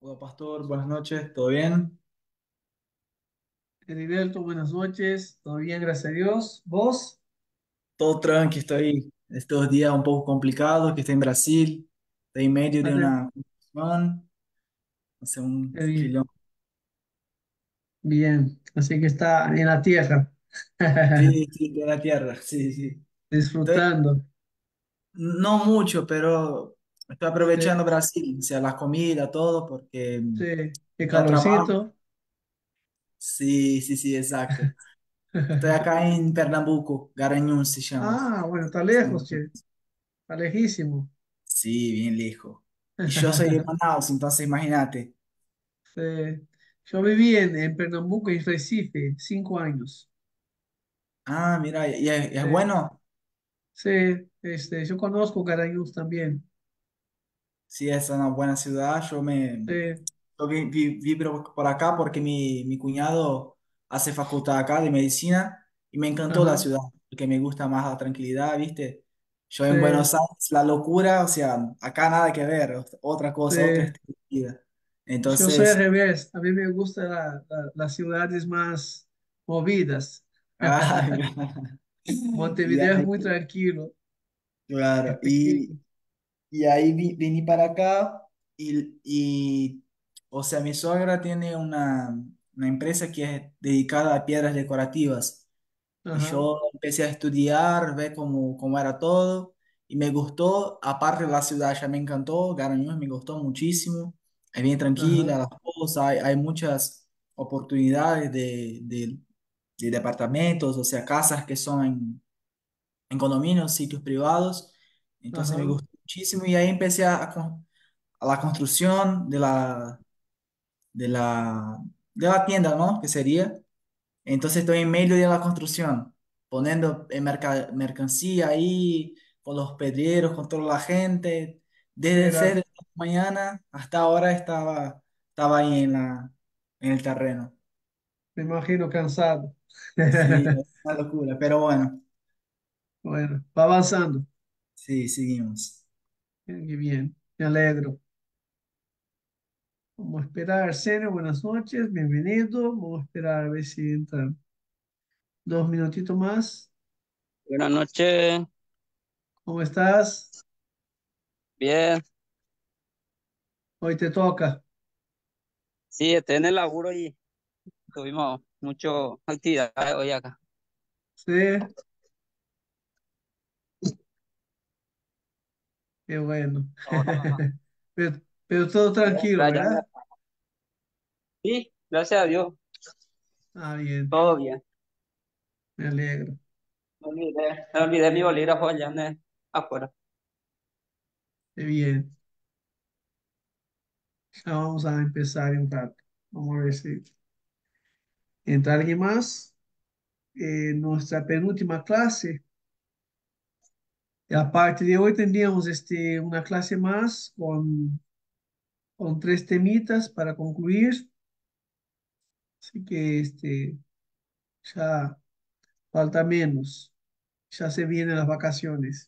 Hola Pastor, buenas noches, ¿todo bien? Heriberto, buenas noches. ¿Todo bien? Gracias a Dios. ¿Vos? Todo tranqui, estoy estos días un poco complicados, que estoy en Brasil, estoy en medio de Ande- una construcción, hace un bien. quilombo. Bien. Así que está en la tierra. Sí, sí, de la tierra, sí, sí. Estoy, Disfrutando. no mucho, pero estoy Sí, aprovechando Brasil, o sea, la comida, todo, porque sí. Qué ya trabajo. calorcito. Sí, sí, sí, exacto. Estoy acá en Pernambuco, Garanhuns se llama. Ah, bueno, está lejos, che. Está lejísimo. Sí, bien lejos. Y yo soy de Manaus, entonces imagínate. Sí. Yo viví en Pernambuco y Recife 5 años. Ah, mira, y es Sí, bueno. sí. Yo conozco Garanhuns también. Sí, es una buena ciudad. Sí. Yo vi por acá porque mi cuñado hace facultad acá de medicina y me encantó la Ajá. ciudad, porque me gusta más la tranquilidad, ¿viste? Yo Sí, en Buenos Aires, la locura, o sea, acá nada que ver, otra sí. cosa, otro estilo de vida. Yo soy al Entonces, revés. A mí me gustan las ciudades más movidas. ah, y Montevideo es ahí, muy tranquilo, es claro, pequeño. y ahí vine para acá o sea, mi suegra tiene una empresa que es dedicada a piedras decorativas. Y Ajá, yo empecé a estudiar, ver cómo era todo, y me gustó, aparte de la ciudad ya me encantó, Garanhuns me gustó muchísimo, es bien ajá, tranquila, las cosas, hay muchas oportunidades de departamentos, o sea, casas que son en condominios, sitios privados, entonces me ajá, gustó muchísimo y ahí empecé a la construcción de la, de la tienda, ¿no? Que sería. Entonces estoy en medio de la construcción, poniendo mercancía ahí, con los pedreros, con toda la gente. Desde mira, 6 de la mañana hasta ahora estaba ahí en el terreno. me imagino cansado. Sí, es una locura, pero bueno, Bueno, va avanzando. sí, seguimos. Qué bien, me alegro. Vamos a esperar, Arsenio, buenas noches, bienvenido. Vamos a esperar a ver si entran 2 minutitos más. Buenas noches, ¿Cómo estás? bien. Hoy te toca. Sí, estoy en el laburo y tuvimos mucho actividad hoy acá. Sí, qué bueno. Pero todo tranquilo, Ya ¿verdad? sí, gracias a Dios, Ah, bien, todo bien. me alegro. Me olvidé mi bolígrafo allá afuera. Qué bien. Ya vamos a empezar en un rato. Vamos a ver si entra alguien más. Nuestra penúltima clase. Aparte de hoy tendríamos una clase más con 3 temitas para concluir. Así que ya falta menos. Ya se vienen las vacaciones.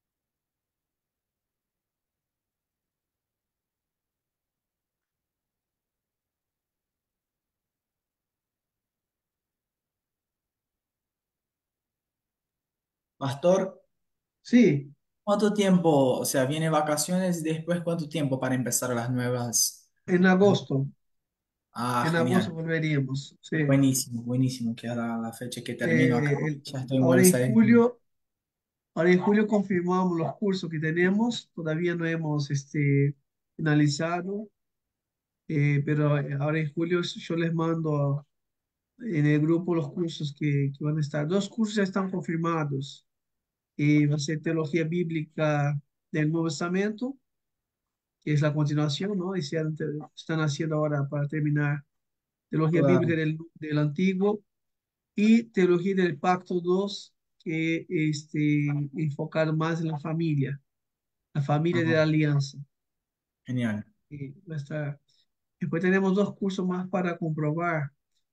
Pastor, Sí, ¿cuánto tiempo, o sea, viene vacaciones y después cuánto tiempo para empezar las nuevas? en las- agosto. Ah, En agosto genial. volveríamos. Sí. Buenísimo, buenísimo, que es la fecha que termino acá. Ya estoy en Ahora Buenos en Aires. julio. Ahora en julio confirmamos los cursos que tenemos, todavía no hemos finalizado, pero ahora en julio yo les mando en el grupo los cursos que van a estar. 2 cursos ya están confirmados. Va a ser Teología Bíblica del Nuevo Testamento, que es la continuación, ¿no? Están haciendo ahora para terminar Teología Bíblica Claro. del Antiguo y Teología del Pacto 2, que enfocado más en la familia de Ajá, la alianza. genial. Nuestra. Después tenemos 2 cursos más para comprobar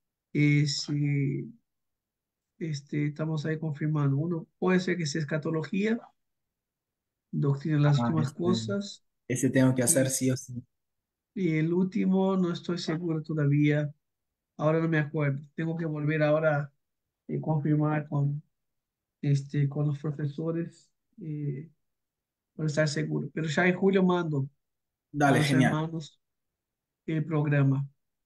si estamos ahí confirmando. Uno puede ser que sea escatología, doctrina de las Ah, últimas cosas, ese tengo que hacer y, sí o sí. Y el último, no estoy seguro todavía. Ahora no me acuerdo. Tengo que volver ahora a confirmar con los profesores eh, para estar seguro. Pero ya en julio mando a Dale, los genial. hermanos el programa.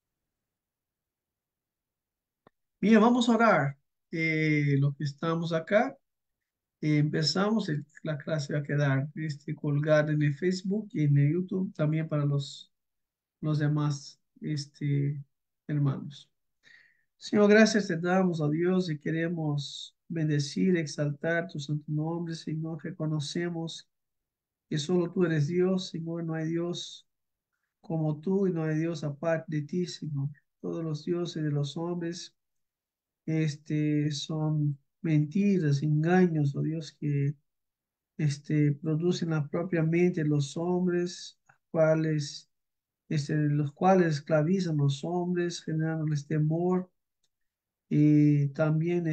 Bien, vamos a orar. Los que estamos acá, empezamos. La clase va a quedar colgada en el Facebook y en el YouTube también para los demás hermanos. Señor, gracias te damos a Dios y queremos bendecir, exaltar tu santo nombre, Señor. Reconocemos que solo tú eres Dios, Señor. No hay Dios como tú y no hay Dios aparte de ti, Señor. Todos los dioses de los hombres son mentiras, engaños, oh Dios, que producen la propia mente de los hombres, los cuales esclavizan a los hombres, generándoles temor y también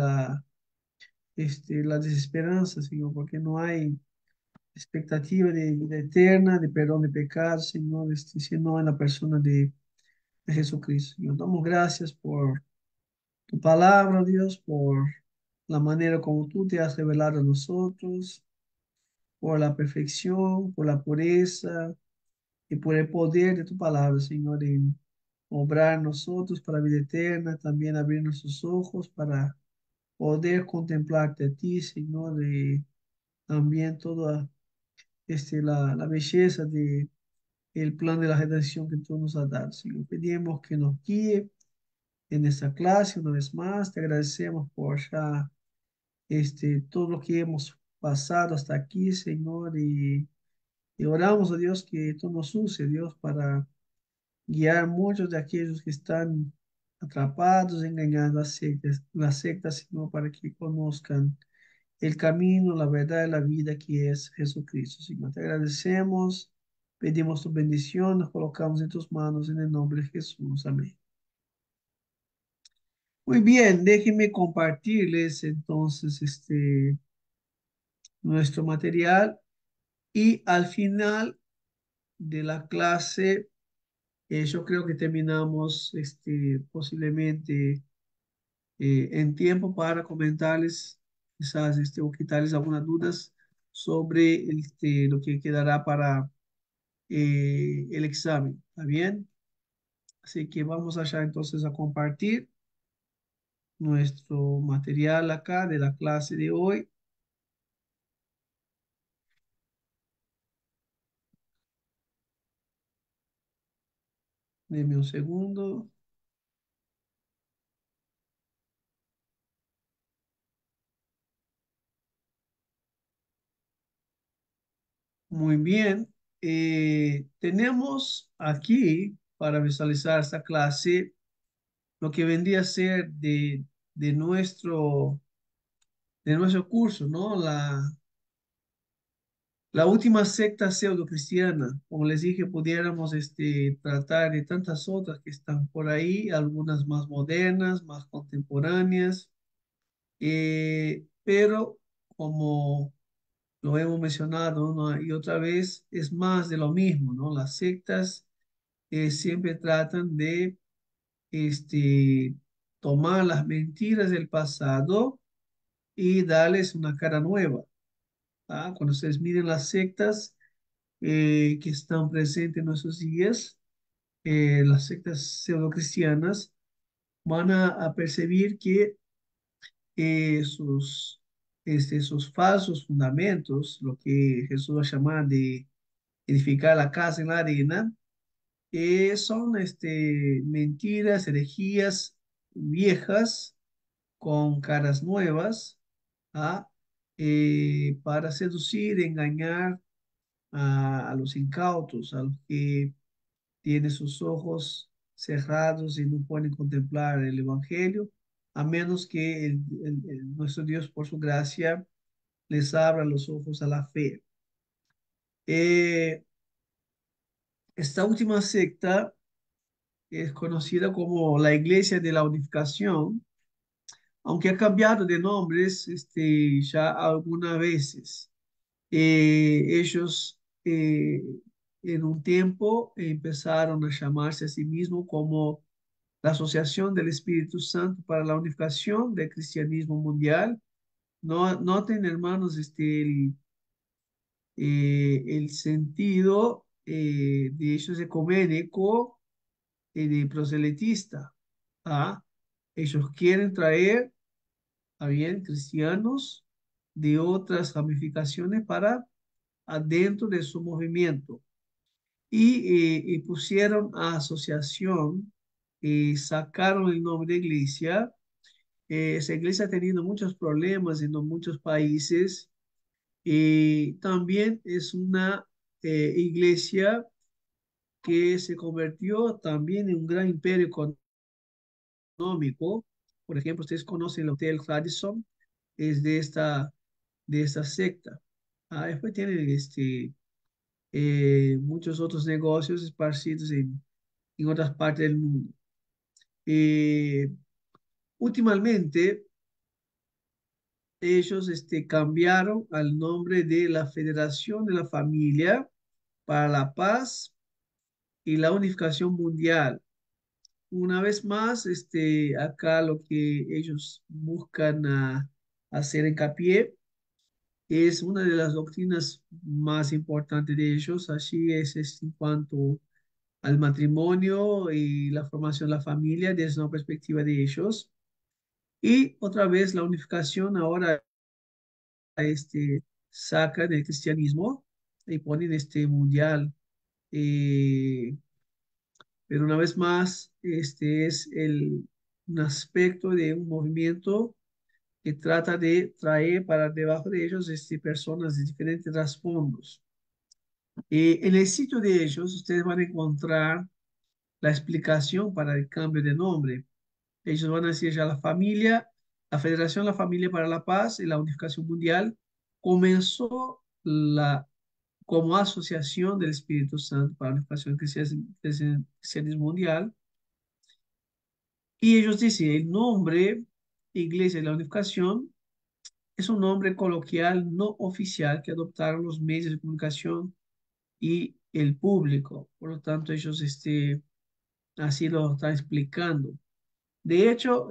la desesperanza, Señor, porque no hay expectativa de vida eterna, de perdón de pecados, Señor, sino en la persona de Jesucristo. Señor, damos gracias por tu palabra, Dios, por la manera como tú te has revelado a nosotros, por la perfección, por la pureza y por el poder de tu palabra, Señor, en obrar en nosotros para vida eterna, también abrir nuestros ojos para poder contemplarte a ti, Señor, y también toda la belleza de el plan de la redención que tú nos has dado, Señor. Pedimos que nos guíe en esta clase una vez más. Te agradecemos por ya todo lo que hemos pasado hasta aquí, Señor, y oramos a Dios que tú nos uses, Dios, para guiar muchos de aquellos que están atrapados, engañados las sectas, Señor, para que conozcan el camino, la verdad y la vida que es Jesucristo. Señor, te agradecemos, pedimos tu bendición, nos colocamos en tus manos en el nombre de Jesús. Amén. Muy bien, déjenme compartirles entonces nuestro material y al final de la clase, yo creo que terminamos posiblemente en tiempo para comentarles, quizás o quitarles algunas dudas sobre lo que quedará para el examen. ¿Está bien? Así que vamos allá entonces a compartir nuestro material acá de la clase de hoy. Deme un segundo. Muy bien. Tenemos aquí para visualizar esta clase lo que vendría a ser de nuestro curso, ¿no? La última secta pseudo-cristiana. Como les dije, pudiéramos tratar de tantas otras que están por ahí, algunas más modernas, más contemporáneas, pero como lo hemos mencionado una y otra vez, es más de lo mismo, ¿no? Las sectas siempre tratan de este, tomar las mentiras del pasado y darles una cara nueva. ¿Ah? Cuando ustedes miren las sectas que están presentes en nuestros días, las sectas pseudo-cristianas, van a percibir que sus falsos fundamentos, lo que Jesús va a llamar de edificar la casa en la arena, son mentiras, herejías viejas con caras nuevas, ¿ah? Para seducir, engañar a los incautos, a los que tienen sus ojos cerrados y no pueden contemplar el Evangelio, a menos que nuestro Dios, por su gracia, les abra los ojos a la fe. Eh, esta última secta es conocida como la Iglesia de la Unificación, aunque ha cambiado de nombres ya algunas veces. Ellos en un tiempo empezaron a llamarse a sí mismos como la Asociación del Espíritu Santo para la Unificación del Cristianismo Mundial. No, noten, hermanos, el sentido de ellos ecuménico y de proselitista. ¿Ah? Ellos quieren traer a bien cristianos de otras ramificaciones para adentro de su movimiento. Y pusieron a asociación, sacaron el nombre de iglesia. Esa iglesia ha tenido muchos problemas en muchos países. También es una iglesia que se convirtió también en un gran imperio económico. Por ejemplo, ustedes conocen el Hotel Radisson, es de esta secta. Después tienen muchos otros negocios esparcidos en otras partes del mundo. Eh, Últimamente, ellos cambiaron al nombre de la Federación de la Familia para la Paz y la Unificación Mundial. Una vez más, acá lo que ellos buscan hacer hincapié es una de las doctrinas más importantes de ellos. Así es en cuanto al matrimonio y la formación de la familia desde una perspectiva de ellos. Y otra vez la unificación ahora sacan el cristianismo y ponen este mundial. eh, pero una vez más, este es un aspecto de un movimiento que trata de traer para debajo de ellos personas de diferentes trasfondos. En el sitio de ellos, ustedes van a encontrar la explicación para el cambio de nombre. Ellos van a decir ya la Federación La Familia para la Paz y la Unificación Mundial comenzó como asociación del Espíritu Santo para la Unificación Cristianismo Mundial. Y ellos dicen, el nombre Iglesia de la Unificación es un nombre coloquial no oficial que adoptaron los medios de comunicación y el público. Por lo tanto, ellos así lo están explicando. De hecho,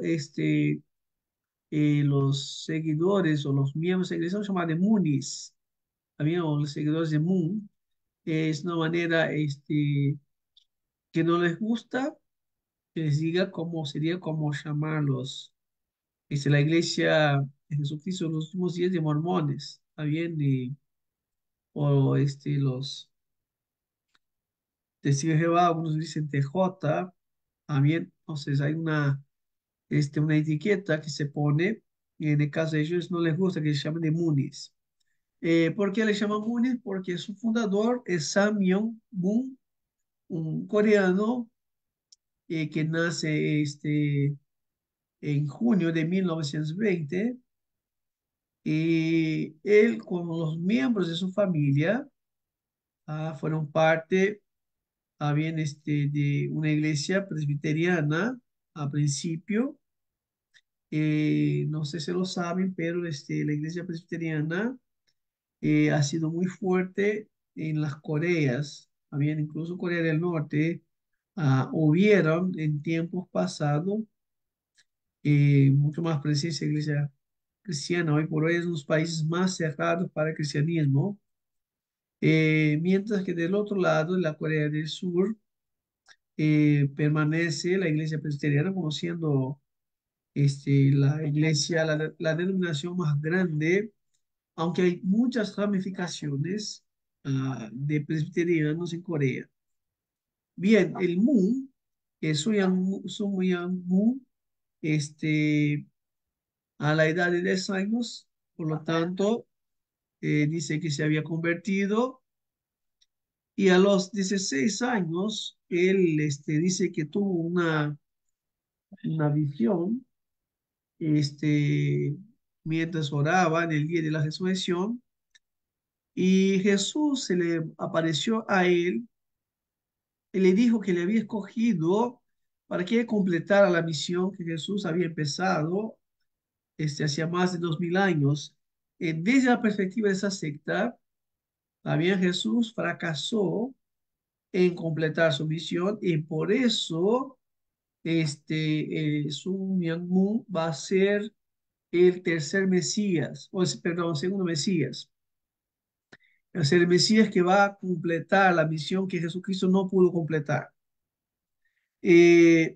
los seguidores o los miembros de la iglesia son llamados de Moonies, también o los seguidores de Moon. Es una manera que no les gusta que les diga cómo sería como llamarlos. La iglesia de Jesucristo en los últimos días de mormones, ¿está bien? O los testigos de Jehová, algunos dicen TJ, ¿está bien? Entonces hay una etiqueta que se pone, y en el caso de ellos no les gusta que se llamen de Moonies. ¿Por qué le llaman Moonies? Porque su fundador es Sam Myung-moon, un coreano que nace en junio de 1920. Y él con los miembros de su familia fueron parte bien, de una iglesia presbiteriana a principio. No sé si lo saben, pero la iglesia presbiteriana ha sido muy fuerte en las Coreas. Habían incluso Corea del Norte. Hubieron en tiempos pasados mucho más presencia de iglesia cristiana. Hoy por hoy es uno de los países más cerrados para el cristianismo. Mientras que del otro lado, en la Corea del Sur, permanece la iglesia presbiteriana como siendo la iglesia, la denominación más grande, aunque hay muchas ramificaciones de presbiterianos en Corea. Bien, el Mu, Su Myung Mu, este, a la edad de 10 años, por lo tanto, dice que se había convertido. Y a los 16 años, él dice que tuvo una visión mientras oraba en el día de la resurrección, y Jesús se le apareció a él y le dijo que le había escogido para que completara la misión que Jesús había empezado hacía más de 2000 años. Desde la perspectiva de esa secta, también Jesús fracasó en completar su misión y por eso Sun Myung Moon va a ser el tercer Mesías, perdón, segundo Mesías. Va a ser el Mesías que va a completar la misión que Jesucristo no pudo completar. Eh,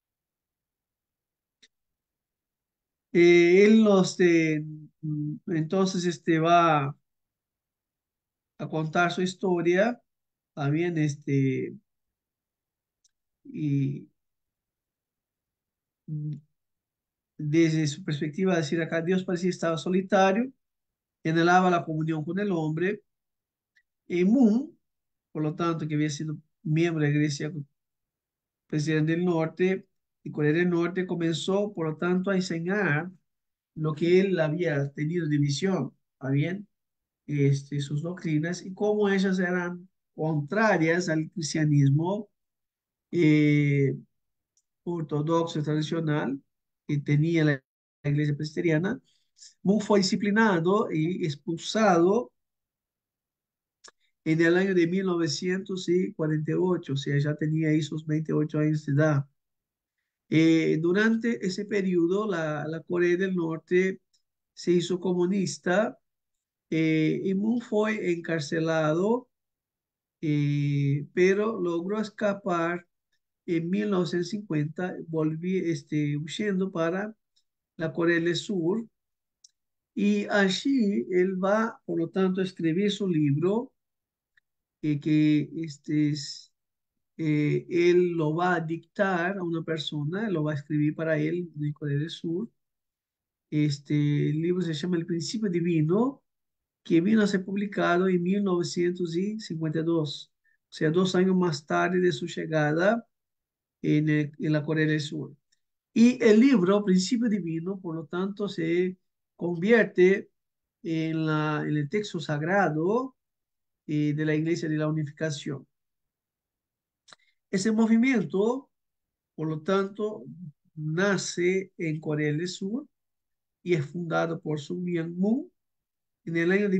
él entonces va a contar su historia también y mm, desde su perspectiva, decir acá, Dios parecía estaba solitario, anhelaba la comunión con el hombre. Y Moon, por lo tanto, que había sido miembro de la Iglesia Presidente del Norte y Corea del Norte, comenzó, por lo tanto, a enseñar lo que él había tenido de visión, ¿está bien? Sus doctrinas y cómo ellas eran contrarias al cristianismo eh, ortodoxo tradicional que tenía la iglesia presbiteriana. Moon fue disciplinado y expulsado en el año de 1948, o sea, ya tenía ahí sus 28 años de edad. Durante ese periodo, la Corea del Norte se hizo comunista y Moon fue encarcelado, pero logró escapar en 1950, huyendo para la Corea del Sur. Y allí él va, por lo tanto, a escribir su libro, que él lo va a dictar a una persona, lo va a escribir para él en Corea del Sur. El libro se llama El Principio Divino, que vino a ser publicado en 1952, o sea, 2 años más tarde de su llegada en la Corea del Sur. Y el libro Principio Divino, por lo tanto, se convierte en el texto sagrado de la Iglesia de la Unificación. Ese movimiento, por lo tanto, nace en Corea del Sur y es fundado por Sun Myung Moon en el año de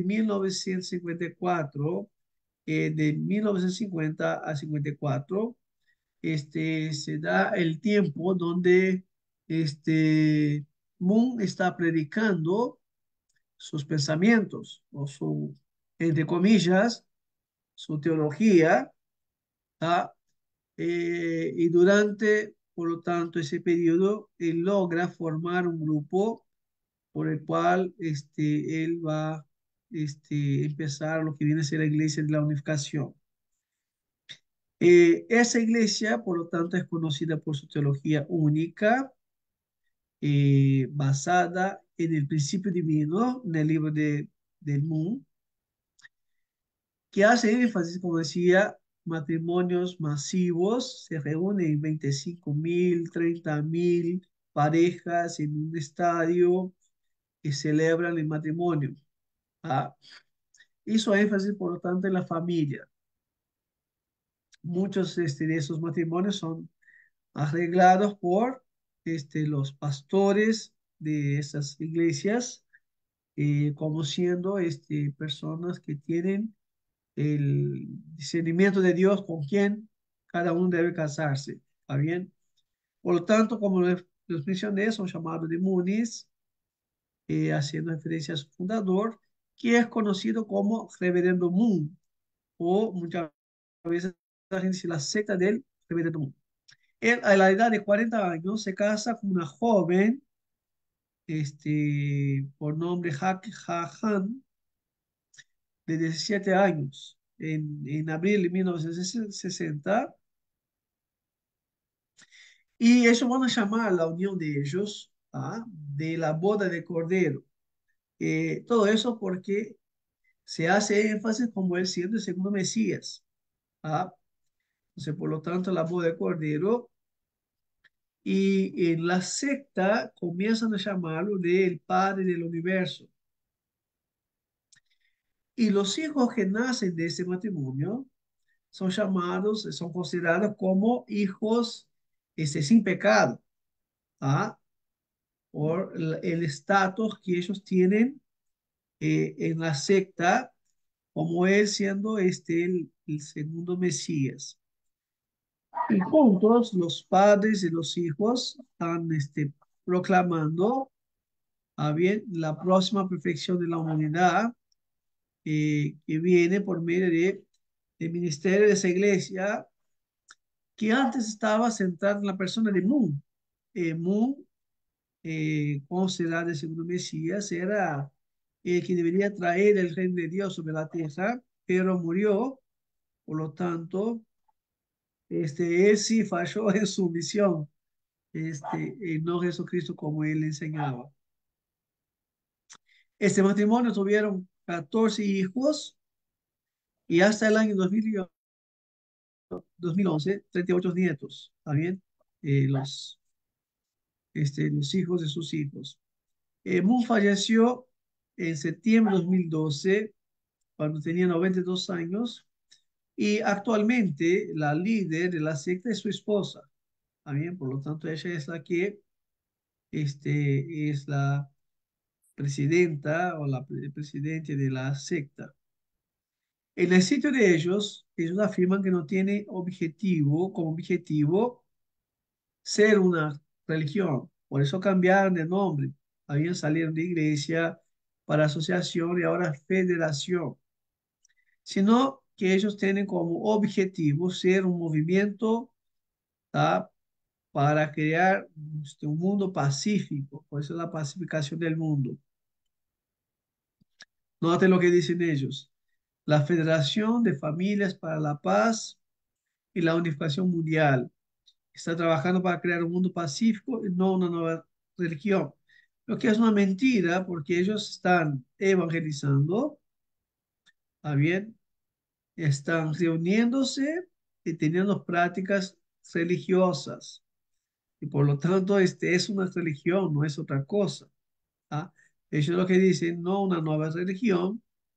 1954. De 1950 a 54, se da el tiempo donde Moon está predicando sus pensamientos o su, entre comillas, su teología, ¿tá? Y durante, por lo tanto, ese periodo, él logra formar un grupo por el cual él va a empezar lo que viene a ser la Iglesia de la Unificación. Esa iglesia, por lo tanto, es conocida por su teología única, basada en el principio divino, en el libro del Moon, que hace énfasis, como decía, matrimonios masivos, se reúnen 25.000, 30.000 parejas en un estadio y celebran el matrimonio. ¿Ah? Hizo énfasis, por lo tanto, en la familia. Muchos de esos matrimonios son arreglados por los pastores de esas iglesias, como siendo personas que tienen el discernimiento de Dios con quien cada uno debe casarse. ¿Está bien? Por lo tanto, como los mencioné, son llamados de Muniz, haciendo referencia a su fundador, que es conocido como Reverendo Moon, o muchas veces la gente dice la secta del Reverendo Moon. Él, a la edad de 40 años, se casa con una joven, por nombre Hak Ha Han, de 17 años, en abril de 1960, y ellos van a llamar la unión de ellos, ¿ah?, de la boda de Cordero. Todo eso porque se hace énfasis como él siendo el segundo Mesías. ¿Ah? Entonces, por lo tanto, la boda de Cordero. Y en la secta comienzan a llamarlo del Padre del Universo. Y los hijos que nacen de ese matrimonio son llamados, son considerados como hijos sin pecado, ¿ah?, por el estatus que ellos tienen en la secta, como él siendo el segundo Mesías. Y juntos los padres y los hijos están proclamando bien, la próxima perfección de la humanidad que viene por medio del ministerio de esa iglesia que antes estaba centrada en la persona de Moon. Moon, considerado el segundo Mesías, era el que debería traer el reino de Dios sobre la tierra, pero murió, por lo tanto, él sí falló en su misión, no Jesucristo como él enseñaba. Este matrimonio tuvieron 14 hijos y hasta el año 2011, 38 nietos, ¿está bien? Los, los hijos de sus hijos. Moon falleció en septiembre de 2012, cuando tenía 92 años, y actualmente la líder de la secta es su esposa, ¿está bien? Por lo tanto, ella es la que es la presidenta o la presidente de la secta. En el sitio de ellos afirman que no tiene objetivo, como objetivo, ser una religión. Por eso cambiaron de nombre. Habían salido de iglesia para asociación y ahora federación. Sino que ellos tienen como objetivo ser un movimiento, ¿tá? Para crear un mundo pacífico. Por eso la pacificación del mundo. Note lo que dicen ellos. La Federación de Familias para la Paz y la Unificación Mundial está trabajando para crear un mundo pacífico y no una nueva religión. Lo que es una mentira porque ellos están evangelizando, ¿está bien? Están reuniéndose y teniendo prácticas religiosas. Y por lo tanto, es una religión, no es otra cosa. ¿Ah? Ellos lo que dicen, no una nueva religión,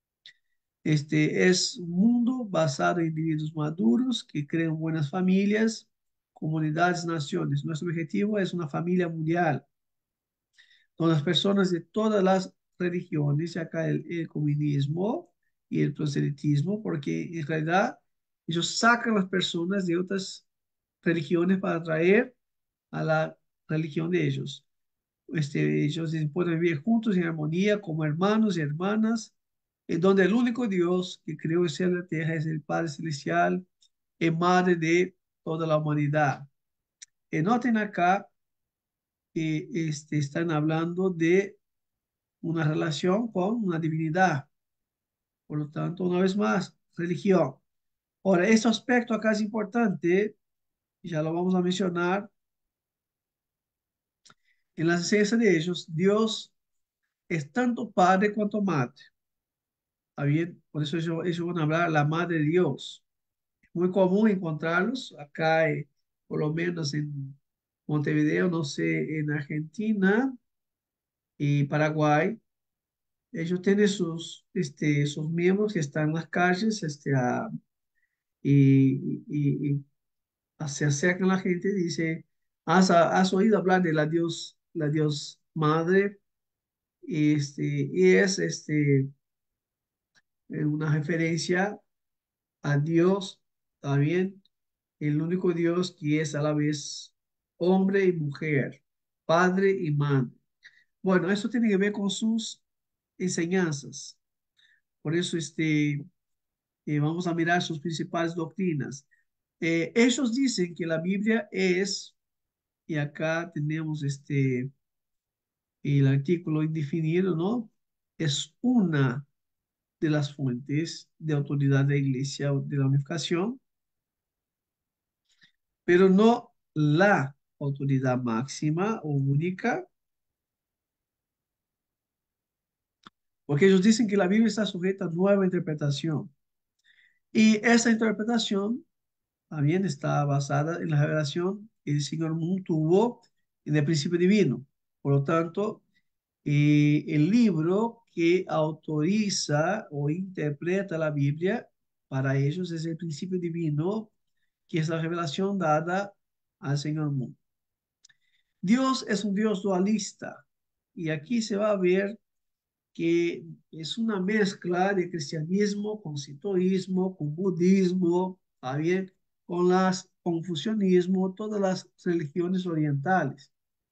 es un mundo basado en individuos maduros que crean buenas familias, comunidades, naciones. Nuestro objetivo es una familia mundial, con las personas de todas las religiones, acá el comunismo y el proselitismo, porque en realidad ellos sacan a las personas de otras religiones para traer a la religión de ellos. Ellos dicen, pueden vivir juntos en armonía como hermanos y hermanas, en donde el único Dios que creó el cielo y la tierra es el Padre Celestial y Madre de toda la humanidad. Noten acá que están hablando de una relación con una divinidad. Por lo tanto, una vez más, religión. Ahora, este aspecto acá es importante, y ya lo vamos a mencionar. En la esencia de ellos, Dios es tanto Padre cuanto Madre. ¿Está bien? Por eso ellos van a hablar la Madre de Dios. Es muy común encontrarlos acá, por lo menos en Montevideo, no sé, en Argentina y Paraguay. Ellos tienen sus miembros que están en las calles, y se acercan a la gente y dice, ¿has oído hablar de la Dios Madre? Y es una referencia a Dios, también el único Dios que es a la vez hombre y mujer, padre y madre. Bueno, eso tiene que ver con sus enseñanzas. Por eso vamos a mirar sus principales doctrinas. Ellos dicen que la Biblia es, y acá tenemos el artículo indefinido, ¿no? Es una de las fuentes de autoridad de la Iglesia de la Unificación, pero no la autoridad máxima o única, porque ellos dicen que la Biblia está sujeta a nueva interpretación. Y esa interpretación también está basada en la revelación que el Señor tuvo en el principio divino. Por lo tanto, el libro que autoriza o interpreta la Biblia para ellos es el principio divino, que es la revelación dada al Señor mundo. Dios es un Dios dualista y aquí se va a ver que es una mezcla de cristianismo con sintoísmo, con budismo, ¿está bien? Con las confucianismo, todas las religiones orientales.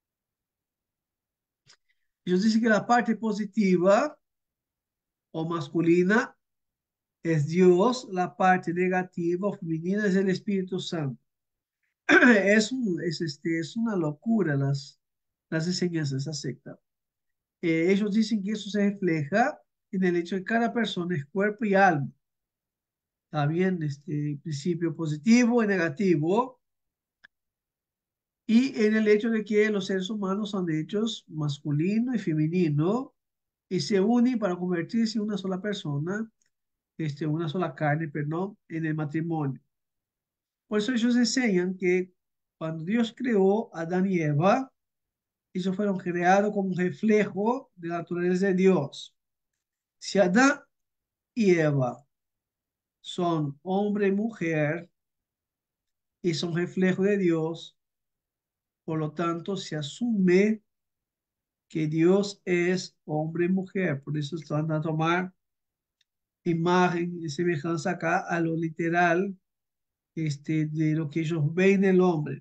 Ellos dicen que la parte positiva o masculina es Dios, la parte negativa o femenina es el Espíritu Santo. Es una locura las enseñanzas de esa secta. Ellos dicen que eso se refleja en el hecho de que cada persona es cuerpo y alma. Está bien, principio positivo y negativo, y en el hecho de que los seres humanos son de hechos masculino y femenino y se unen para convertirse en una sola persona, una sola carne, perdón, en el matrimonio. Por eso ellos enseñan que cuando Dios creó a Adán y Eva, ellos fueron creados como un reflejo de la naturaleza de Dios. Si Adán y Eva son hombre y mujer y son reflejo de Dios, por lo tanto se asume que Dios es hombre y mujer. Por eso están a tomar imagen y semejanza acá a lo literal de lo que ellos ven en el hombre.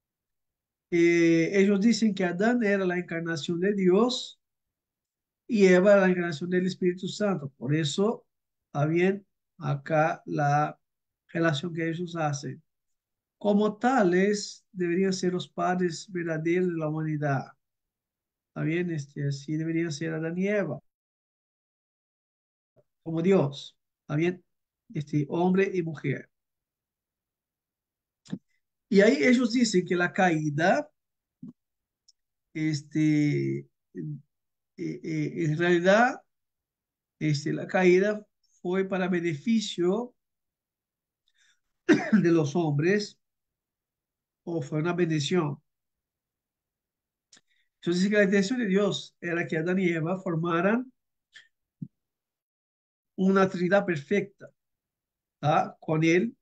Ellos dicen que Adán era la encarnación de Dios y Eva era la encarnación del Espíritu Santo. Por eso, está bien acá la relación que ellos hacen. Como tales, deberían ser los padres verdaderos de la humanidad. ¿Está bien? Así deberían ser Adán y Eva, como Dios. ¿Está bien? Hombre y mujer. Y ahí ellos dicen que la caída, en realidad, la caída fue para beneficio de los hombres o fue una bendición. Entonces, que la intención de Dios era que Adán y Eva formaran una trinidad perfecta, ¿tá? Con él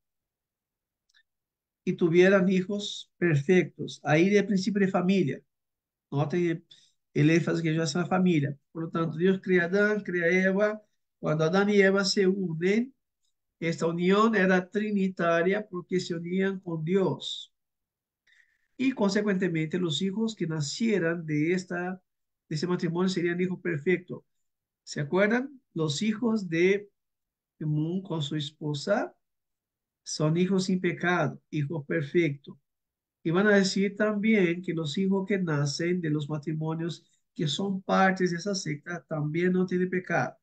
y tuvieran hijos perfectos. Ahí de principio de familia. Noten el énfasis que ellos hacen en la familia. Por lo tanto, Dios crea a Adán, crea a Eva. Cuando Adán y Eva se unen, esta unión era trinitaria porque se unían con Dios. Y consecuentemente los hijos que nacieran de ese matrimonio serían hijos perfectos. ¿Se acuerdan? Los hijos de Moon con su esposa son hijos sin pecado, hijos perfectos. Y van a decir también que los hijos que nacen de los matrimonios que son partes de esa secta también no tienen pecado.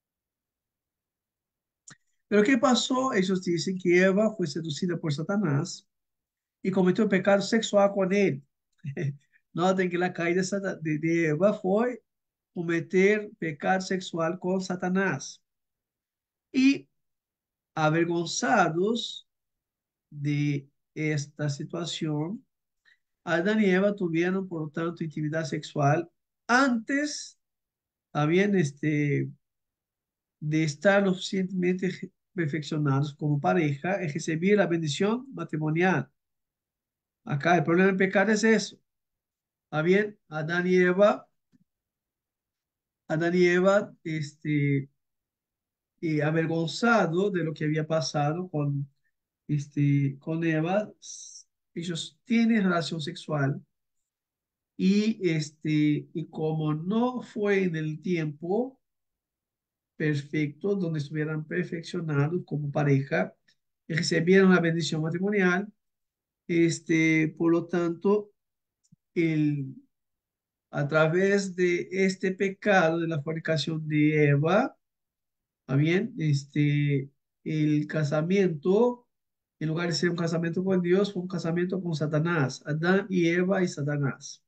Pero ¿qué pasó? Ellos dicen que Eva fue seducida por Satanás y cometió pecado sexual con él. Noten que la caída de Eva fue cometer pecado sexual con Satanás. Y avergonzados de esta situación, Adán y Eva tuvieron, por lo tanto, intimidad sexual antes, habían de estar lo suficientemente perfeccionados como pareja y recibir la bendición matrimonial. Acá el problema del pecado es eso. ¿Está bien? Adán y Eva, avergonzado de lo que había pasado con Eva, ellos tienen relación sexual y como no fue en el tiempo perfecto donde estuvieran perfeccionados como pareja y recibieron la bendición matrimonial, por lo tanto, el, a través de este pecado de la fornicación de Eva, ¿está bien? El casamiento, en lugar de ser un casamiento con Dios, fue un casamiento con Satanás, Adán y Eva y Satanás.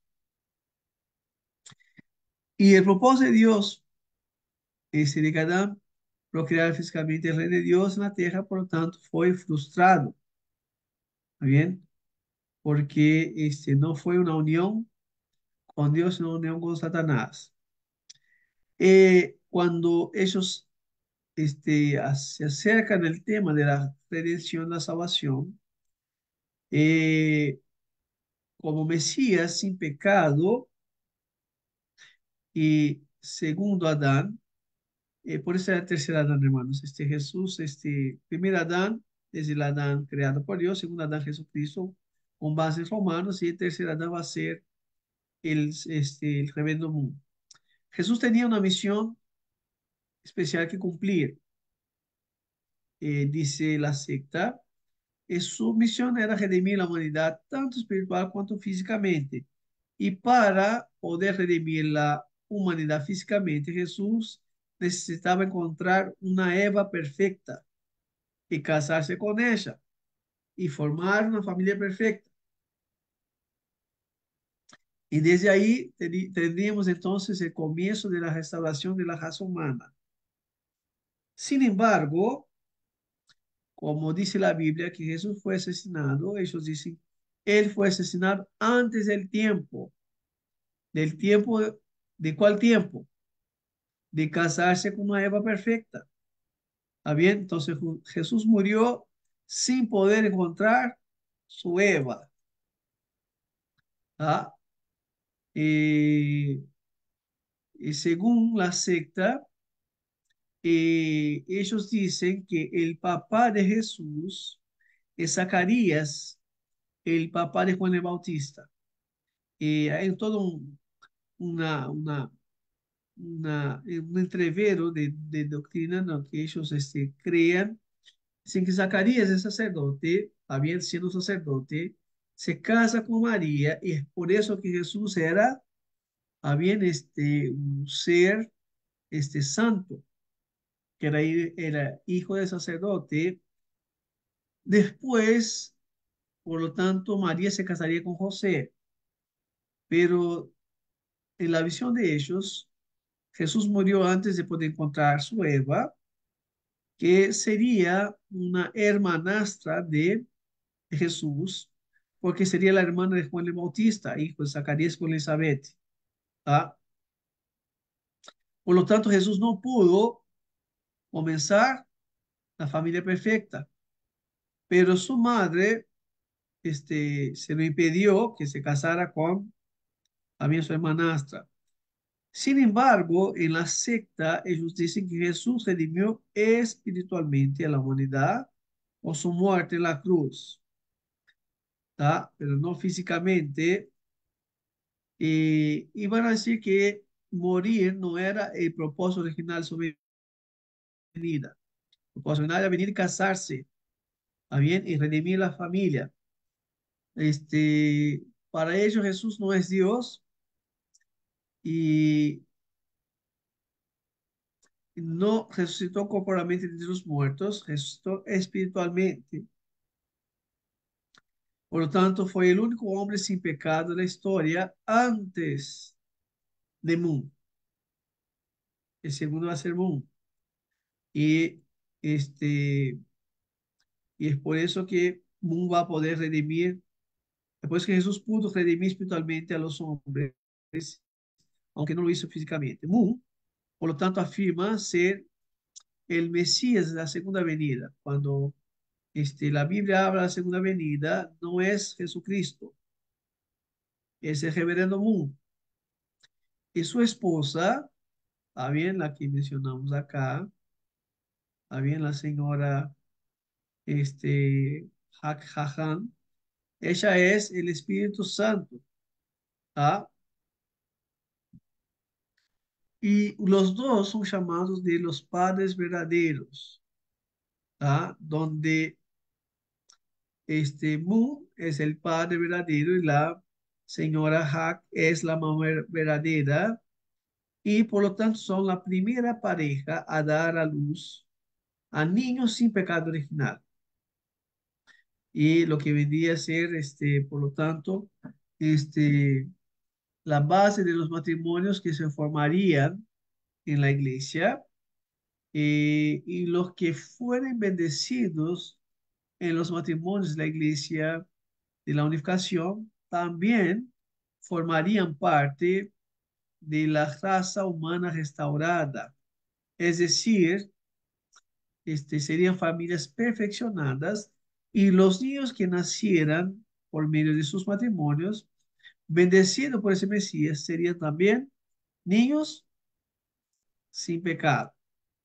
Y el propósito de Dios de que Adán procrear físicamente el reino de Dios en la tierra, por lo tanto, fue frustrado, ¿está bien? Porque no fue una unión con Dios, sino una unión con Satanás. Cuando ellos se acercan al tema de la redención, la salvación, eh, como Mesías sin pecado y segundo Adán, Por eso es la tercera Adán, hermanos. Jesús, primer Adán es el Adán creado por Dios, segundo Adán Jesucristo, con base en Romanos, y el tercer Adán va a ser el reverendo mundo. Jesús tenía una misión especial que cumplir, dice la secta. Su misión era redimir la humanidad, tanto espiritual cuanto físicamente. Y para poder redimir la humanidad físicamente, Jesús necesitaba encontrar una Eva perfecta y casarse con ella y formar una familia perfecta. Y desde ahí tendríamos entonces el comienzo de la restauración de la raza humana. Sin embargo, como dice la Biblia que Jesús fue asesinado, ellos dicen, él fue asesinado antes del tiempo, ¿de cuál tiempo? De casarse con una Eva perfecta. ¿Está bien? Entonces Jesús murió sin poder encontrar su Eva. ¿Ah? Y, y según la secta, ellos dicen que el papá de Jesús es Zacarías, el papá de Juan el Bautista. Hay todo una, un entrevero de doctrina, ¿no? Que ellos crean. Dicen que Zacarías es sacerdote, habiendo sido sacerdote, se casa con María y es por eso que Jesús era, había un ser santo, que era hijo de sacerdote. Después, por lo tanto, María se casaría con José, pero en la visión de ellos, Jesús murió antes de poder encontrar su Eva, que sería una hermanastra de Jesús, porque sería la hermana de Juan el Bautista, hijo de Zacarías con Elizabeth. ¿Ah? Por lo tanto, Jesús no pudo comenzar la familia perfecta, pero su madre se lo impidió que se casara con también su hermanastra. Sin embargo, en la secta, ellos dicen que Jesús redimió espiritualmente a la humanidad con su muerte en la cruz, ¿tá? Pero no físicamente. Y van a decir que morir no era el propósito original de su venida. El propósito original era venir y casarse, ¿está bien? Y redimir la familia. Para ellos Jesús no es Dios y no resucitó corporalmente de los muertos, resucitó espiritualmente. Por lo tanto, fue el único hombre sin pecado de la historia antes de Moon. El segundo va a ser Moon. Y, este, y es por eso que Moon va a poder redimir, después que Jesús pudo redimir espiritualmente a los hombres, aunque no lo hizo físicamente. Moon, por lo tanto, afirma ser el Mesías de la segunda venida. Cuando la Biblia habla de la segunda venida, no es Jesucristo, es el reverendo Moon. Y su esposa, ¿está bien? La que mencionamos acá, ¿está bien? La señora Hak Hajan, ella es el Espíritu Santo, ¿ah? Y los dos son llamados de los padres verdaderos, ¿ah? Donde Mu es el padre verdadero y la señora Hak es la mamá verdadera, y por lo tanto son la primera pareja a dar a luz a niños sin pecado original. Y lo que vendría a ser, por lo tanto, la base de los matrimonios que se formarían en la iglesia, y los que fueren bendecidos en los matrimonios de la iglesia de la unificación también formarían parte de la raza humana restaurada. Es decir, serían familias perfeccionadas y los niños que nacieran por medio de sus matrimonios, bendecidos por ese Mesías, serían también niños sin pecado.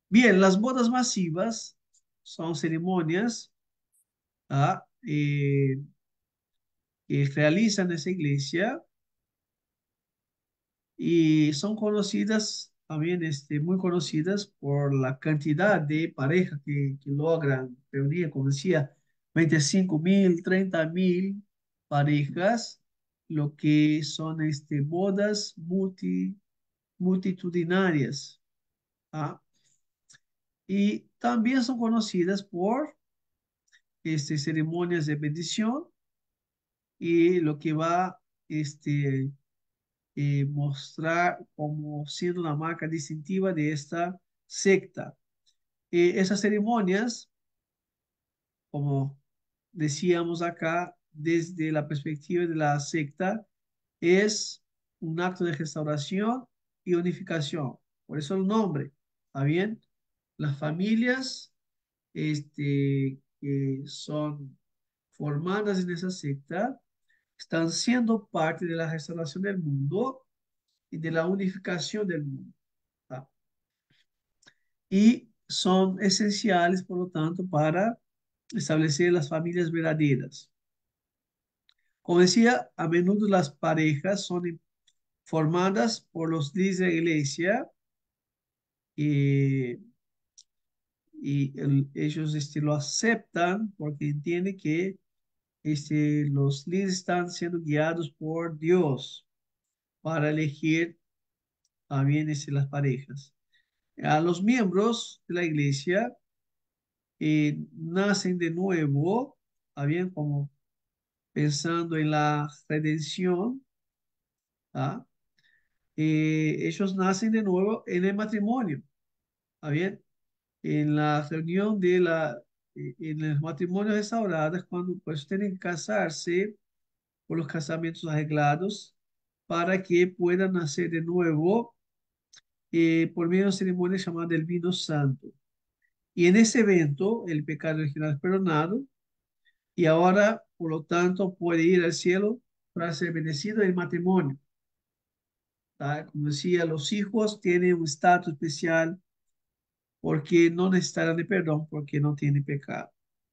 Bien, las bodas masivas son ceremonias, ¿ah? Que realizan en esa iglesia y son conocidas, también muy conocidas por la cantidad de parejas que logran reunir, como decía, 25.000, 30.000 parejas, lo que son bodas multitudinarias. ¿Ah? Y también son conocidas por ceremonias de bendición y lo que va este, mostrar como siendo una marca distintiva de esta secta. Esas ceremonias, como decíamos acá, desde la perspectiva de la secta, es un acto de restauración y unificación. Por eso el nombre, ¿está bien? Las familias que son formadas en esa secta están siendo parte de la restauración del mundo y de la unificación del mundo. ¿Tá? Y son esenciales, por lo tanto, para establecer las familias verdaderas. Como decía, a menudo las parejas son formadas por los líderes de la iglesia eh, y ellos lo aceptan porque entienden que los líderes están siendo guiados por Dios para elegir también las parejas. A los miembros de la iglesia nacen de nuevo, ¿está bien? Como pensando en la redención, ¿ah? Ellos nacen de nuevo en el matrimonio, ¿está bien? En la reunión en los matrimonios restaurados, cuando pues tienen que casarse por los casamientos arreglados, para que puedan nacer de nuevo por medio de una ceremonia llamada el vino santo. Y en ese evento, el pecado original es perdonado y ahora, por lo tanto, puede ir al cielo para ser bendecido en matrimonio. ¿Tá? Como decía, los hijos tienen un estatus especial porque no necesitarán de perdón, porque no tienen pecado.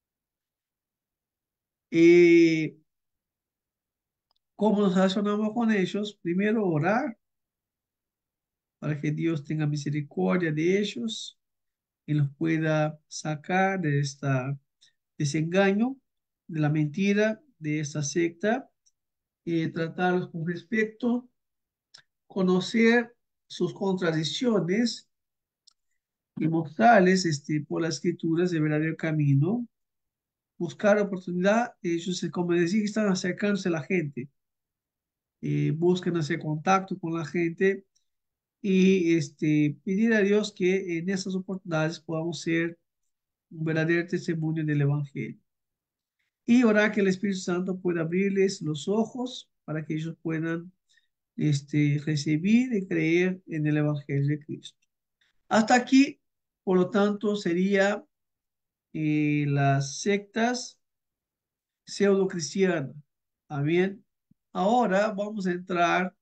Y ¿cómo nos relacionamos con ellos? Primero, orar para que Dios tenga misericordia de ellos y los pueda sacar de ese engaño, de la mentira, de esta secta, tratarlos con respeto, conocer sus contradicciones y mostrarles por las escrituras el verdadero camino, buscar oportunidad, ellos, como decía, están acercándose a la gente, buscan hacer contacto con la gente y pedir a Dios que en esas oportunidades podamos ser un verdadero testimonio del Evangelio. Y orar que el Espíritu Santo pueda abrirles los ojos para que ellos puedan recibir y creer en el Evangelio de Cristo. Hasta aquí, por lo tanto, sería las sectas pseudo-cristianas. ¿Está bien? Ahora vamos a entrar.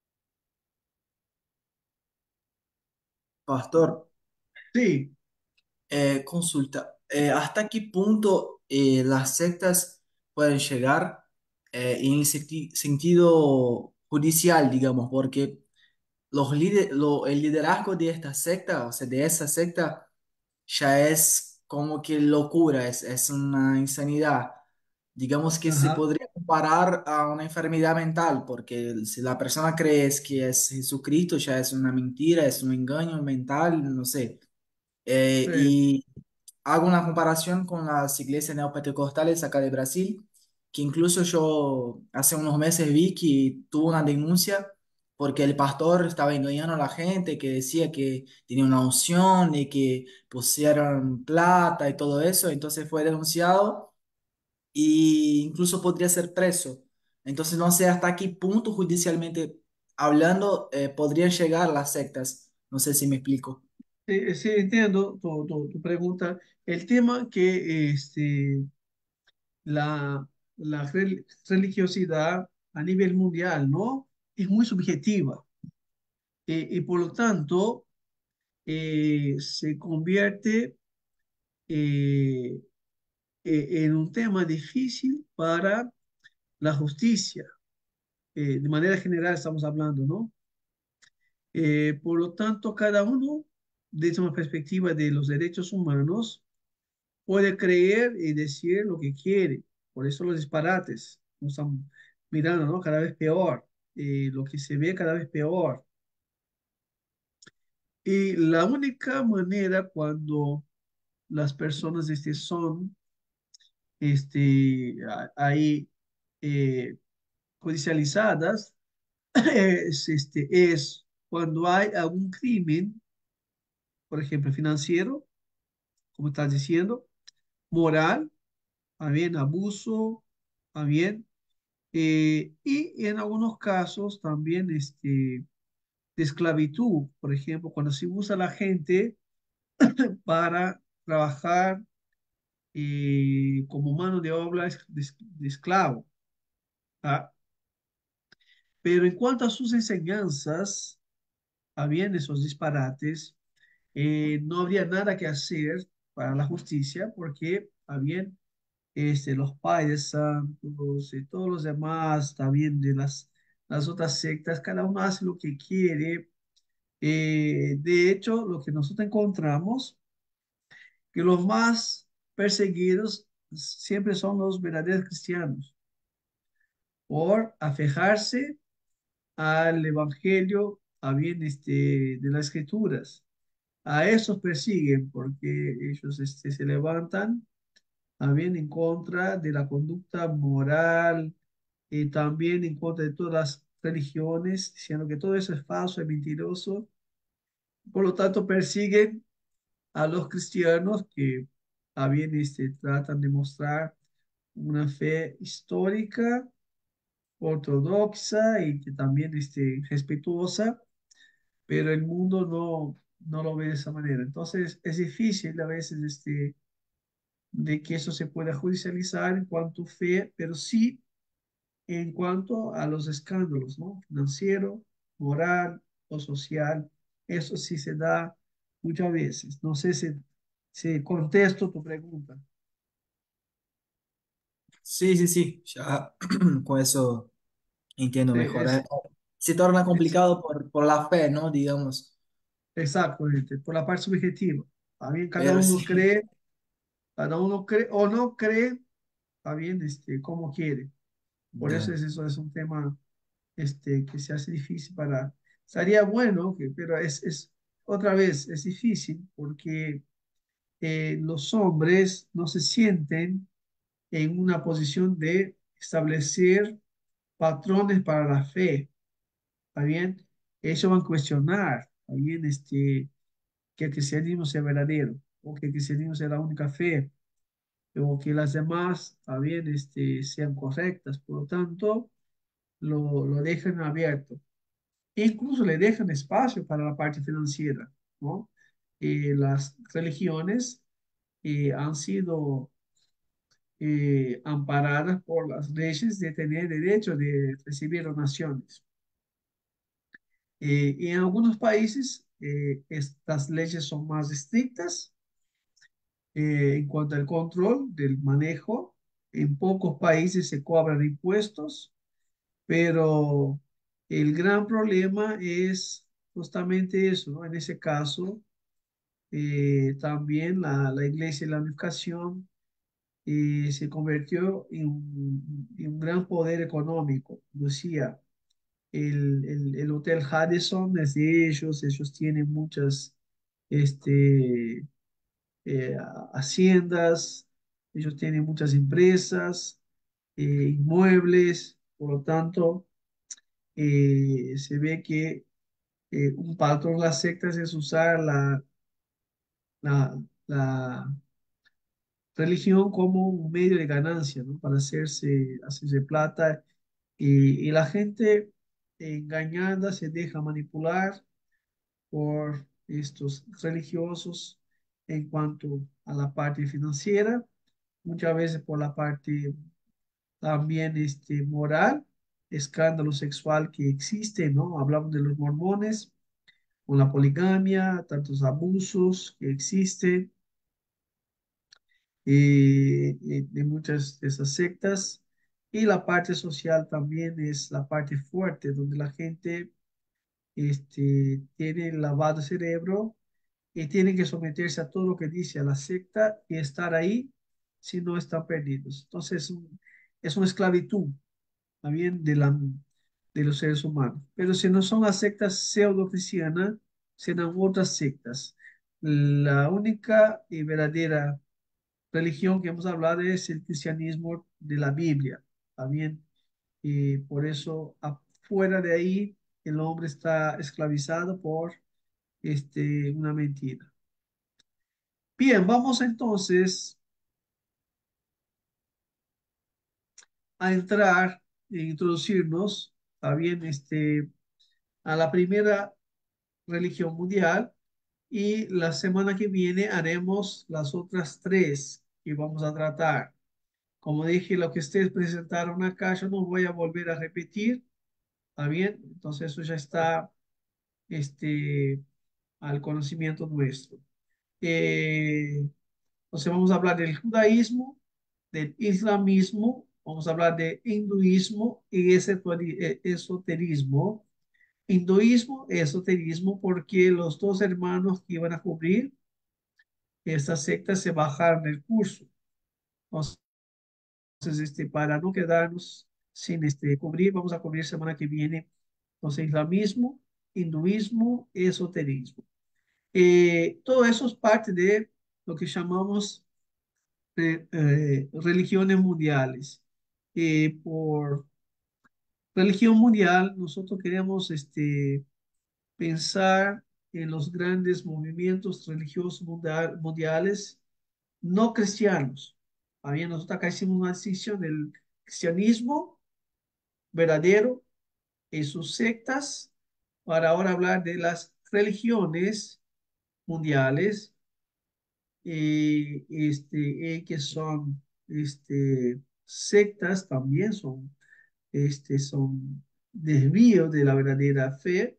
Pastor, Sí, consulta, ¿hasta qué punto las sectas pueden llegar en el sentido judicial, digamos? Porque el liderazgo de esta secta, o sea, de esa secta, ya es como que locura, es una insanidad. Digamos que se ajá, podría comparar a una enfermedad mental, porque si la persona cree que es Jesucristo, ya es una mentira, es un engaño mental, no sé. sí, Y hago una comparación con las iglesias neopentecostales acá de Brasil, que incluso yo hace unos meses vi que tuvo una denuncia porque el pastor estaba engañando a la gente, que decía que tenía una unción y que pusieron plata y todo eso, entonces fue denunciado e incluso podría ser preso. Entonces no sé hasta qué punto judicialmente hablando podrían llegar las sectas. No sé si me explico. sí, sí, entiendo tu pregunta. El tema que la, la religiosidad a nivel mundial, ¿no? Es muy subjetiva. Y por lo tanto, se convierte eh, en un tema difícil para la justicia. De manera general estamos hablando, ¿no? Por lo tanto, cada uno, desde una perspectiva de los derechos humanos, puede creer y decir lo que quiere. Por eso los disparates nos están mirando, ¿no? Cada vez peor. Lo que se ve cada vez peor. Y la única manera cuando las personas son ahí eh, judicializadas es cuando hay algún crimen, por ejemplo, financiero, como estás diciendo, moral, también abuso, también, y en algunos casos también de esclavitud, por ejemplo, cuando se usa a la gente para trabajar como mano de obra de esclavo. ¿Ah? Pero en cuanto a sus enseñanzas, habían esos disparates, no habría nada que hacer para la justicia porque habían los padres santos y todos los demás, también de las otras sectas, cada uno hace lo que quiere. De hecho, lo que nosotros encontramos, que los más perseguidos siempre son los verdaderos cristianos por afejarse al evangelio, a bien de las escrituras. A esos persiguen porque ellos se levantan también en contra de la conducta moral y también en contra de todas las religiones, diciendo que todo eso es falso, es mentiroso. Por lo tanto, persiguen a los cristianos que también tratan de mostrar una fe histórica, ortodoxa y que también respetuosa, pero el mundo no lo ve de esa manera. Entonces, es difícil a veces de que eso se pueda judicializar en cuanto a fe, pero sí en cuanto a los escándalos, ¿no? Financiero, moral o social. Eso sí se da muchas veces. No sé si contesto tu pregunta. Sí, sí, sí, ya con eso entiendo mejor. Es, Se torna es complicado por la fe, ¿no? Digamos, exactamente, por la parte subjetiva. También pero sí, cada uno cree o no cree, está bien, como quiere. Por eso ya. eso es un tema que se hace difícil para... Estaría bueno, pero otra vez, es difícil porque los hombres no se sienten en una posición de establecer patrones para la fe, ¿está bien? Ellos van a cuestionar, ¿está bien? Que el cristianismo sea verdadero, o que el cristianismo sea la única fe, o que las demás, ¿está bien? Sean correctas. Por lo tanto, lo dejan abierto. E incluso le dejan espacio para la parte financiera, ¿no? Las religiones han sido amparadas por las leyes de tener derecho de recibir donaciones. Y en algunos países estas leyes son más estrictas en cuanto al control del manejo. En pocos países se cobran impuestos, pero el gran problema es justamente eso, ¿no? En ese caso, también la Iglesia de la Unificación se convirtió en un gran poder económico. Decía, el Hotel Radisson es de ellos tienen muchas este, haciendas, ellos tienen muchas empresas, inmuebles, por lo tanto, se ve que un patrón de las sectas es usar la religión como un medio de ganancia, ¿no? Para hacerse plata y la gente engañada se deja manipular por estos religiosos en cuanto a la parte financiera, muchas veces por la parte también moral, escándalo sexual que existe, ¿no? Hablamos de los mormones, con la poligamia, tantos abusos que existen de muchas de esas sectas. Y la parte social también es la parte fuerte, donde la gente tiene lavado el cerebro y tiene que someterse a todo lo que dice a la secta y estar ahí si no están perdidos. Entonces, es una esclavitud también de los seres humanos. Pero si no son las sectas pseudo-cristianas, serán otras sectas. La única y verdadera religión que hemos hablado es el cristianismo de la Biblia. También, y por eso, afuera de ahí, el hombre está esclavizado por una mentira. Bien, vamos entonces a entrar e introducirnos, ¿está bien? A la primera religión mundial y la semana que viene haremos las otras tres que vamos a tratar. Como dije, lo que ustedes presentaron acá, yo no voy a volver a repetir, ¿está bien? Entonces eso ya está al conocimiento nuestro. Eh, Entonces vamos a hablar del judaísmo, del islamismo, vamos a hablar de hinduismo y esoterismo. Hinduismo, esoterismo, porque los dos hermanos que iban a cubrir esta secta se bajaron del curso. Entonces, para no quedarnos sin cubrir, vamos a cubrir semana que viene. Entonces, islamismo, hinduismo, esoterismo. Todo eso es parte de lo que llamamos religiones mundiales. Por religión mundial, nosotros queremos pensar en los grandes movimientos religiosos mundiales no cristianos. Había nosotros acá hicimos una distinción del cristianismo verdadero y sus sectas para ahora hablar de las religiones mundiales que son sectas también son desvíos de la verdadera fe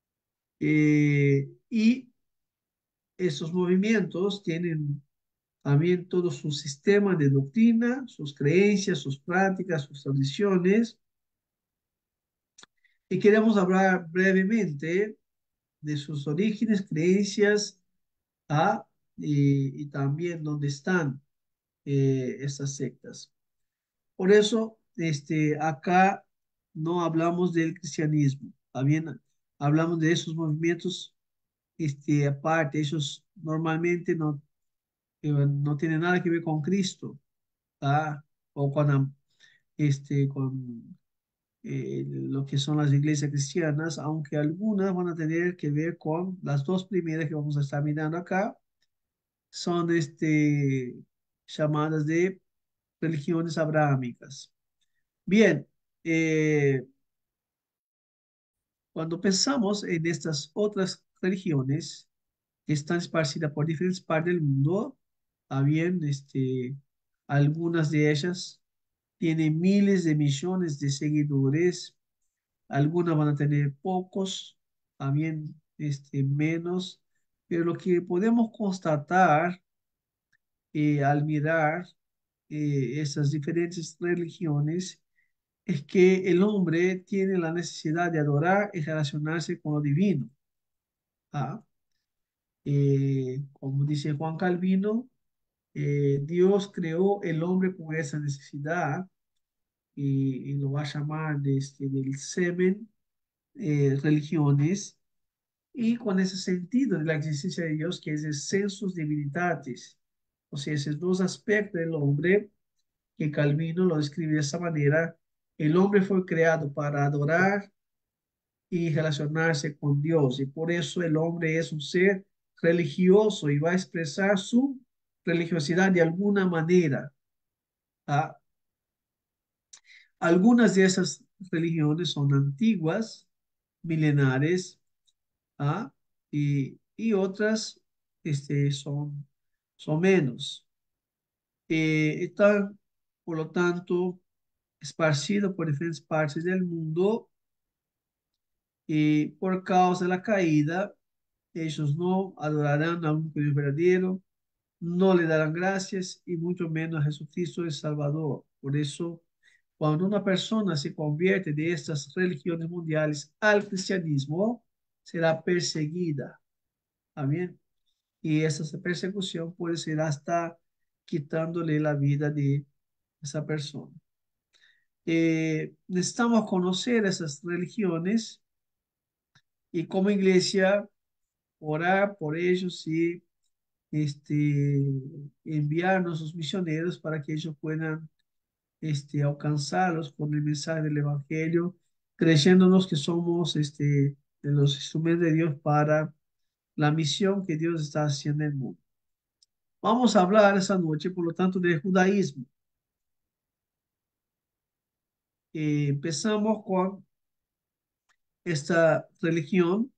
y esos movimientos tienen también todo su sistema de doctrina, sus creencias, sus prácticas, sus tradiciones. Y queremos hablar brevemente de sus orígenes, creencias, y también dónde están estas sectas. Por eso, acá no hablamos del cristianismo, también hablamos de esos movimientos aparte, ellos normalmente no tienen nada que ver con Cristo, ¿tá? O con lo que son las iglesias cristianas, aunque algunas van a tener que ver con las dos primeras que vamos a estar mirando acá, son llamadas de religiones abrahámicas. Bien, eh, cuando pensamos en estas otras religiones que están esparcidas por diferentes partes del mundo, bien, algunas de ellas tienen miles de millones de seguidores, algunas van a tener pocos, también menos, pero lo que podemos constatar al mirar esas diferentes religiones es que el hombre tiene la necesidad de adorar y relacionarse con lo divino. ¿Ah? Como dice Juan Calvino, Dios creó el hombre con esa necesidad y lo va a llamar del semen religiones y con ese sentido de la existencia de Dios que es el sensus divinitatis. O sea, esos dos aspectos del hombre que Calvino lo describe de esa manera. El hombre fue creado para adorar y relacionarse con Dios y por eso el hombre es un ser religioso y va a expresar su religiosidad de alguna manera. ¿Ah? Algunas de esas religiones son antiguas, milenares, ¿ah? Y otras son menos. Están, por lo tanto, esparcidos por diferentes partes del mundo por causa de la caída. ellos no adorarán a un Dios verdadero, no le darán gracias y mucho menos a Jesucristo el Salvador. Por eso, cuando una persona se convierte de estas religiones mundiales al cristianismo, será perseguida. Amén. Y esa persecución puede ser hasta quitándole la vida de esa persona. Necesitamos conocer esas religiones y como iglesia orar por ellos y enviar a nuestros misioneros para que ellos puedan alcanzarlos con el mensaje del Evangelio, creyéndonos que somos de los instrumentos de Dios para la misión que Dios está haciendo en el mundo. Vamos a hablar esa noche, por lo tanto, del judaísmo. Empezamos con esta religión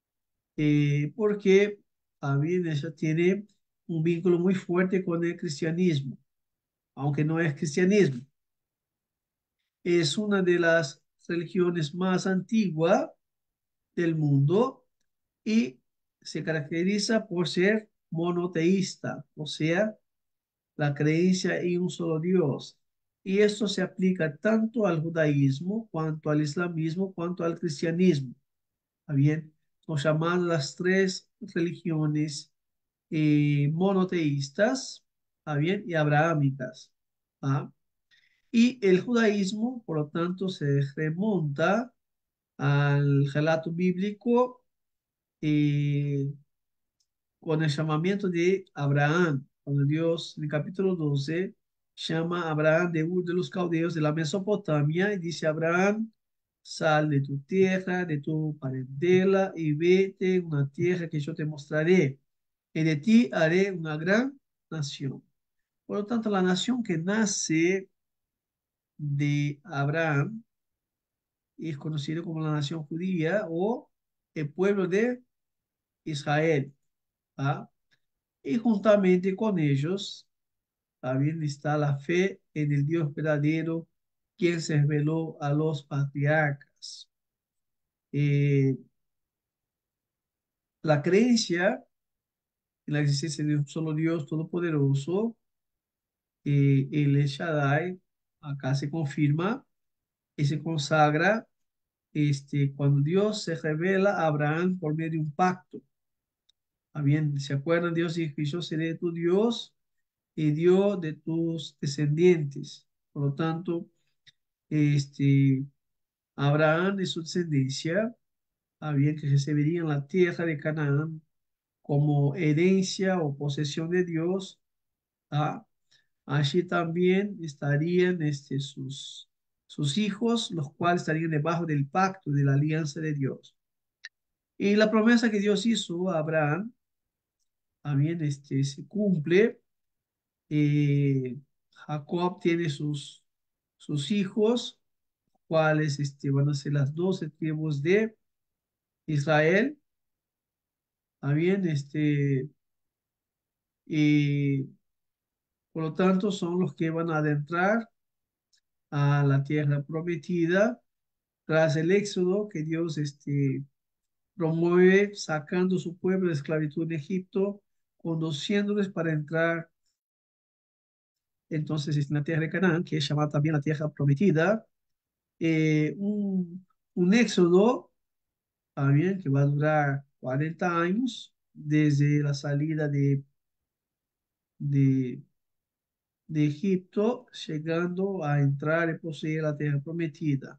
porque también ella tiene un vínculo muy fuerte con el cristianismo, aunque no es cristianismo. Es una de las religiones más antiguas del mundo y se caracteriza por ser monoteísta, o sea, la creencia en un solo Dios. Y esto se aplica tanto al judaísmo, cuanto al islamismo, cuanto al cristianismo. ¿Está bien? Son llamadas las tres religiones monoteístas, ¿está bien? Y abrahámicas. ¿Ah? Y el judaísmo, por lo tanto, se remonta al relato bíblico eh, con el llamamiento de Abraham, cuando Dios en el capítulo 12 llama a Abraham de Ur de los Caldeos de la Mesopotamia y dice, Abraham, sal de tu tierra, de tu parentela y vete a una tierra que yo te mostraré. Y de ti haré una gran nación. Por lo tanto, la nación que nace de Abraham es conocida como la nación judía o el pueblo de Israel. ¿Ah? Y juntamente con ellos también está la fe en el Dios verdadero, quien se reveló a los patriarcas. Eh, la creencia en la existencia de un solo Dios todopoderoso, el El Shaddai, acá se confirma y se consagra cuando Dios se revela a Abraham por medio de un pacto. ¿Ah, bien? ¿Se acuerdan? Dios dijo, yo seré tu Dios y Dios de tus descendientes. Por lo tanto, este, Abraham y su descendencia, había que recibirían la tierra de Canaán como herencia o posesión de Dios. ¿Ah? Allí también estarían sus hijos, los cuales estarían debajo del pacto de la alianza de Dios. Y la promesa que Dios hizo a Abraham también se cumple. Jacob tiene sus hijos, cuales van a ser las 12 tribus de Israel. También, y por lo tanto, son los que van a adentrar a la tierra prometida tras el éxodo que Dios promueve sacando su pueblo de esclavitud en Egipto, conduciéndoles para entrar entonces en la tierra de Canaán, que es llamada también la tierra prometida. Eh, un, un éxodo también que va a durar 40 años desde la salida de, de Egipto, llegando a entrar y poseer la tierra prometida.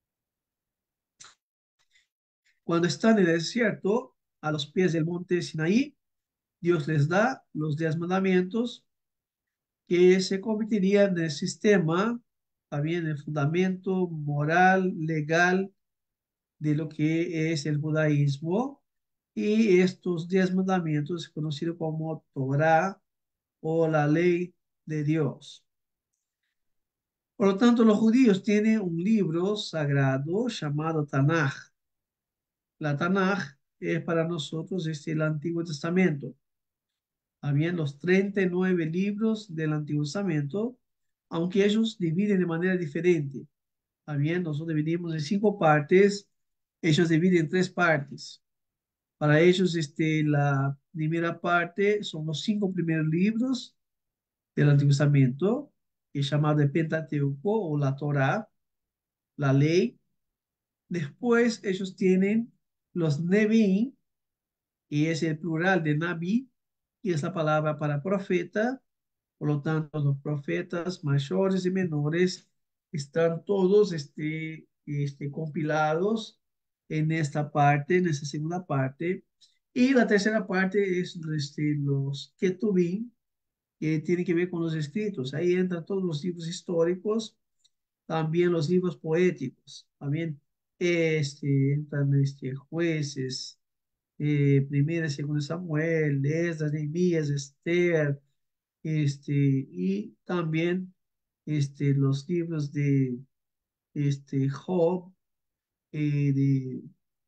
Cuando están en el desierto, a los pies del monte Sinaí, Dios les da los 10 mandamientos que se convertirían en el sistema, también el fundamento moral, legal de lo que es el judaísmo. Y estos 10 mandamientos es conocido como Torah o la ley de Dios. Por lo tanto, los judíos tienen un libro sagrado llamado Tanaj. La Tanaj es para nosotros el Antiguo Testamento. Habían los 39 libros del Antiguo Testamento, aunque ellos dividen de manera diferente. Habían, nosotros dividimos en 5 partes, ellos dividen en 3 partes. Para ellos, la primera parte son los 5 primeros libros del Antiguo Testamento, que es llamado el Pentateuco o la Torá, la ley. Después ellos tienen los Nevi'im, que es el plural de Nabi, y es la palabra para profeta. Por lo tanto, los profetas mayores y menores están todos compilados en esta parte, en esta segunda parte. Y la tercera parte es los Ketuvim, que tiene que ver con los escritos. Ahí entran todos los libros históricos, también los libros poéticos, también entran jueces, primera y segunda Samuel, Esdras, Nehemías, Esther, y también los libros de Job, de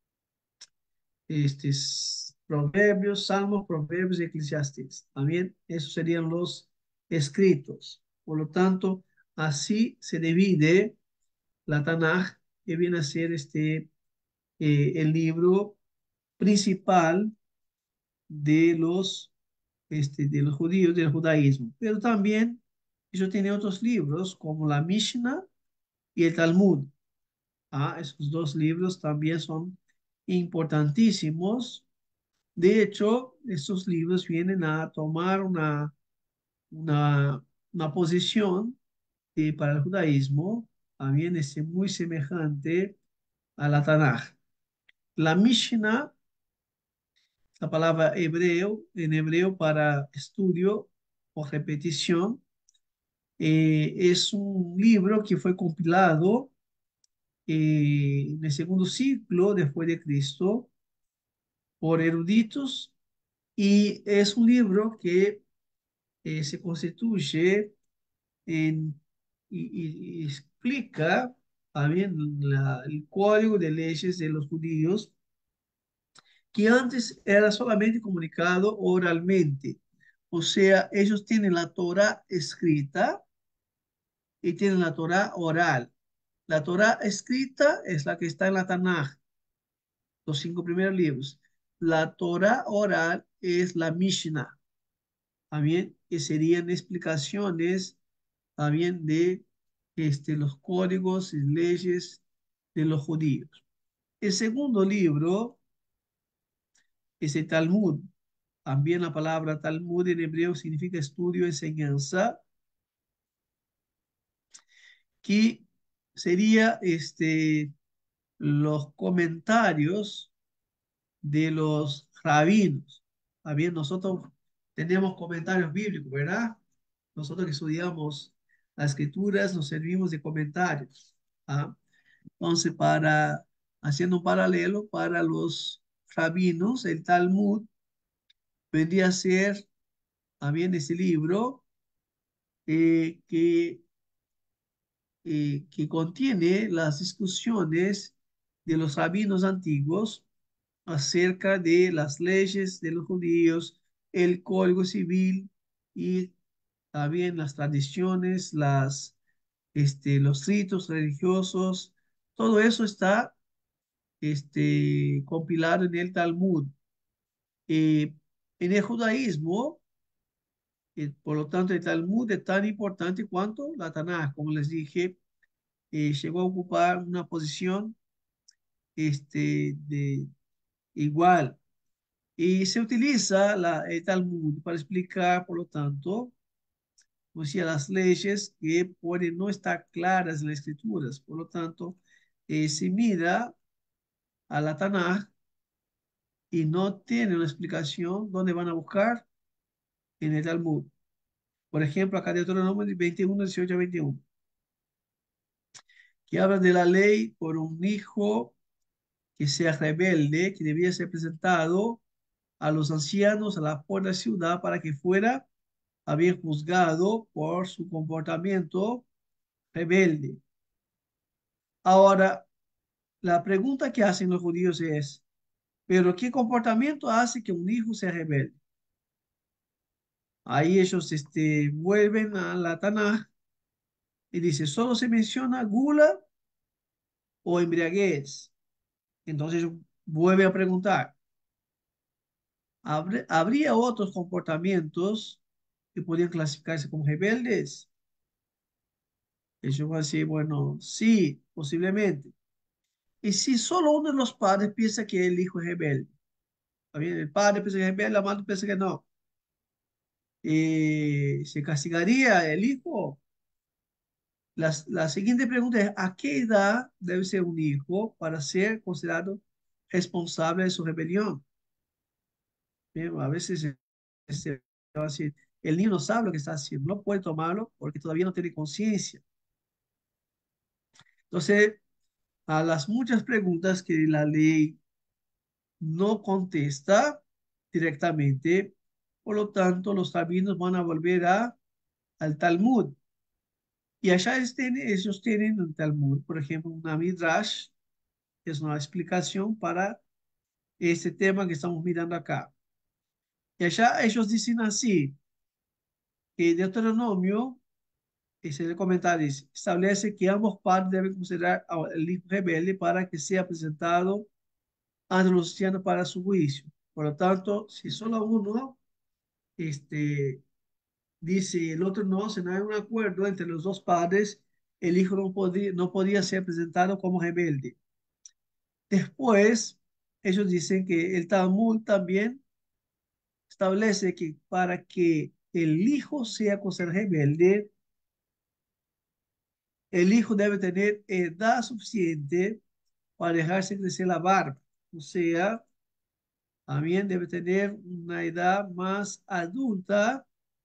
Proverbios, Salmos, Proverbios y Eclesiastes. También esos serían los escritos. Por lo tanto, así se divide la Tanaj, que viene a ser el libro principal de los judíos, del judaísmo. Pero también ellos tienen otros libros como la Mishnah y el Talmud. Esos dos libros también son importantísimos. De hecho, estos libros vienen a tomar una, una posición para el judaísmo, también es muy semejante a la Tanaj. La Mishnah, la palabra hebreo, en hebreo para estudio o repetición, es un libro que fue compilado en el segundo siglo después de Cristo por eruditos, y es un libro que se constituye en, y explica también el código de leyes de los judíos, que antes era solamente comunicado oralmente. O sea, ellos tienen la Torah escrita y tienen la Torah oral. La Torah escrita es la que está en la Tanaj, los 5 primeros libros. La Torah oral es la Mishnah, también, que serían explicaciones también de los códigos y leyes de los judíos. El segundo libro es el Talmud. También la palabra Talmud en hebreo significa estudio, enseñanza, que sería los comentarios de los rabinos. También nosotros tenemos comentarios bíblicos, ¿verdad? Nosotros que estudiamos las escrituras nos servimos de comentarios. ¿Ah? Entonces, haciendo un paralelo para los rabinos, el Talmud vendría a ser también ese libro que contiene las discusiones de los rabinos antiguos acerca de las leyes de los judíos, el código civil y también las tradiciones, los ritos religiosos. Todo eso está compilado en el Talmud. Eh, en el judaísmo, por lo tanto, el Talmud es tan importante cuanto la Tanaj. Como les dije, llegó a ocupar una posición de igual. Y se utiliza el Talmud para explicar, por lo tanto, como decía, las leyes que pueden no estar claras en las escrituras. Por lo tanto, se mira a la Tanaj y no tiene una explicación. ¿Dónde van a buscar? En el Talmud. Por ejemplo, acá Deuteronomio 21, 18 a 21, que habla de la ley por un hijo que sea rebelde, que debía ser presentado a los ancianos a la puerta de la ciudad para que fuera bien juzgado por su comportamiento rebelde. Ahora, la pregunta que hacen los judíos es, ¿pero qué comportamiento hace que un hijo sea rebelde? Ahí ellos vuelven a la Tanaj y dice, solo se menciona gula o embriaguez. Entonces vuelve a preguntar, ¿Habría otros comportamientos que podrían clasificarse como rebeldes? Ellos van a decir, bueno, sí, posiblemente. Y si solo uno de los padres piensa que el hijo es rebelde, ¿está bien? El padre piensa que es rebelde, la madre piensa que no. ¿Se castigaría el hijo? La siguiente pregunta es, ¿a qué edad debe ser un hijo para ser considerado responsable de su rebelión? Bien, a veces va a decir, el niño no sabe lo que está haciendo, no puede tomarlo porque todavía no tiene conciencia. Entonces, a las muchas preguntas que la ley no contesta directamente, por lo tanto, los rabinos van a volver al Talmud. Y allá ellos tienen un Talmud, por ejemplo, una Midrash, que es una explicación para este tema que estamos mirando acá. Y allá ellos dicen así, que Deuteronomio, ese es el comentario, dice, establece que ambos padres deben considerar al hijo rebelde para que sea presentado ante los ancianos para su juicio. Por lo tanto, si solo uno dice el otro no, si no hay un acuerdo entre los dos padres, el hijo no podía ser presentado como rebelde. Después, ellos dicen que el Talmud también establece que para que el hijo sea considerado rebelde, el hijo debe tener edad suficiente para dejarse crecer la barba. O sea, también debe tener una edad más adulta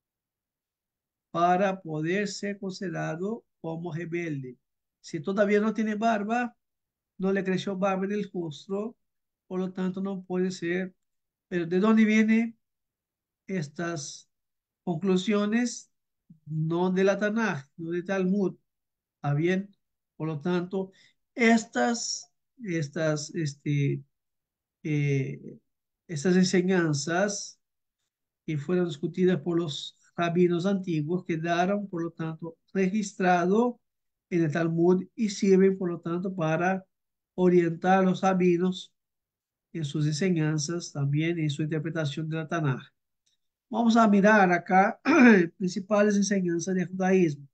para poder ser considerado como rebelde. Si todavía no tiene barba, no le creció barba en el rostro, por lo tanto no puede ser. Pero ¿de dónde vienen estas conclusiones? No de la Tanaj, no de Talmud. ¿Está bien? Por lo tanto, estas, eh, estas enseñanzas que fueron discutidas por los rabinos antiguos quedaron, por lo tanto, registrado en el Talmud y sirven, por lo tanto, para orientar a los rabinos en sus enseñanzas, también en su interpretación de la Tanaj. Vamos a mirar acá principales enseñanzas del judaísmo.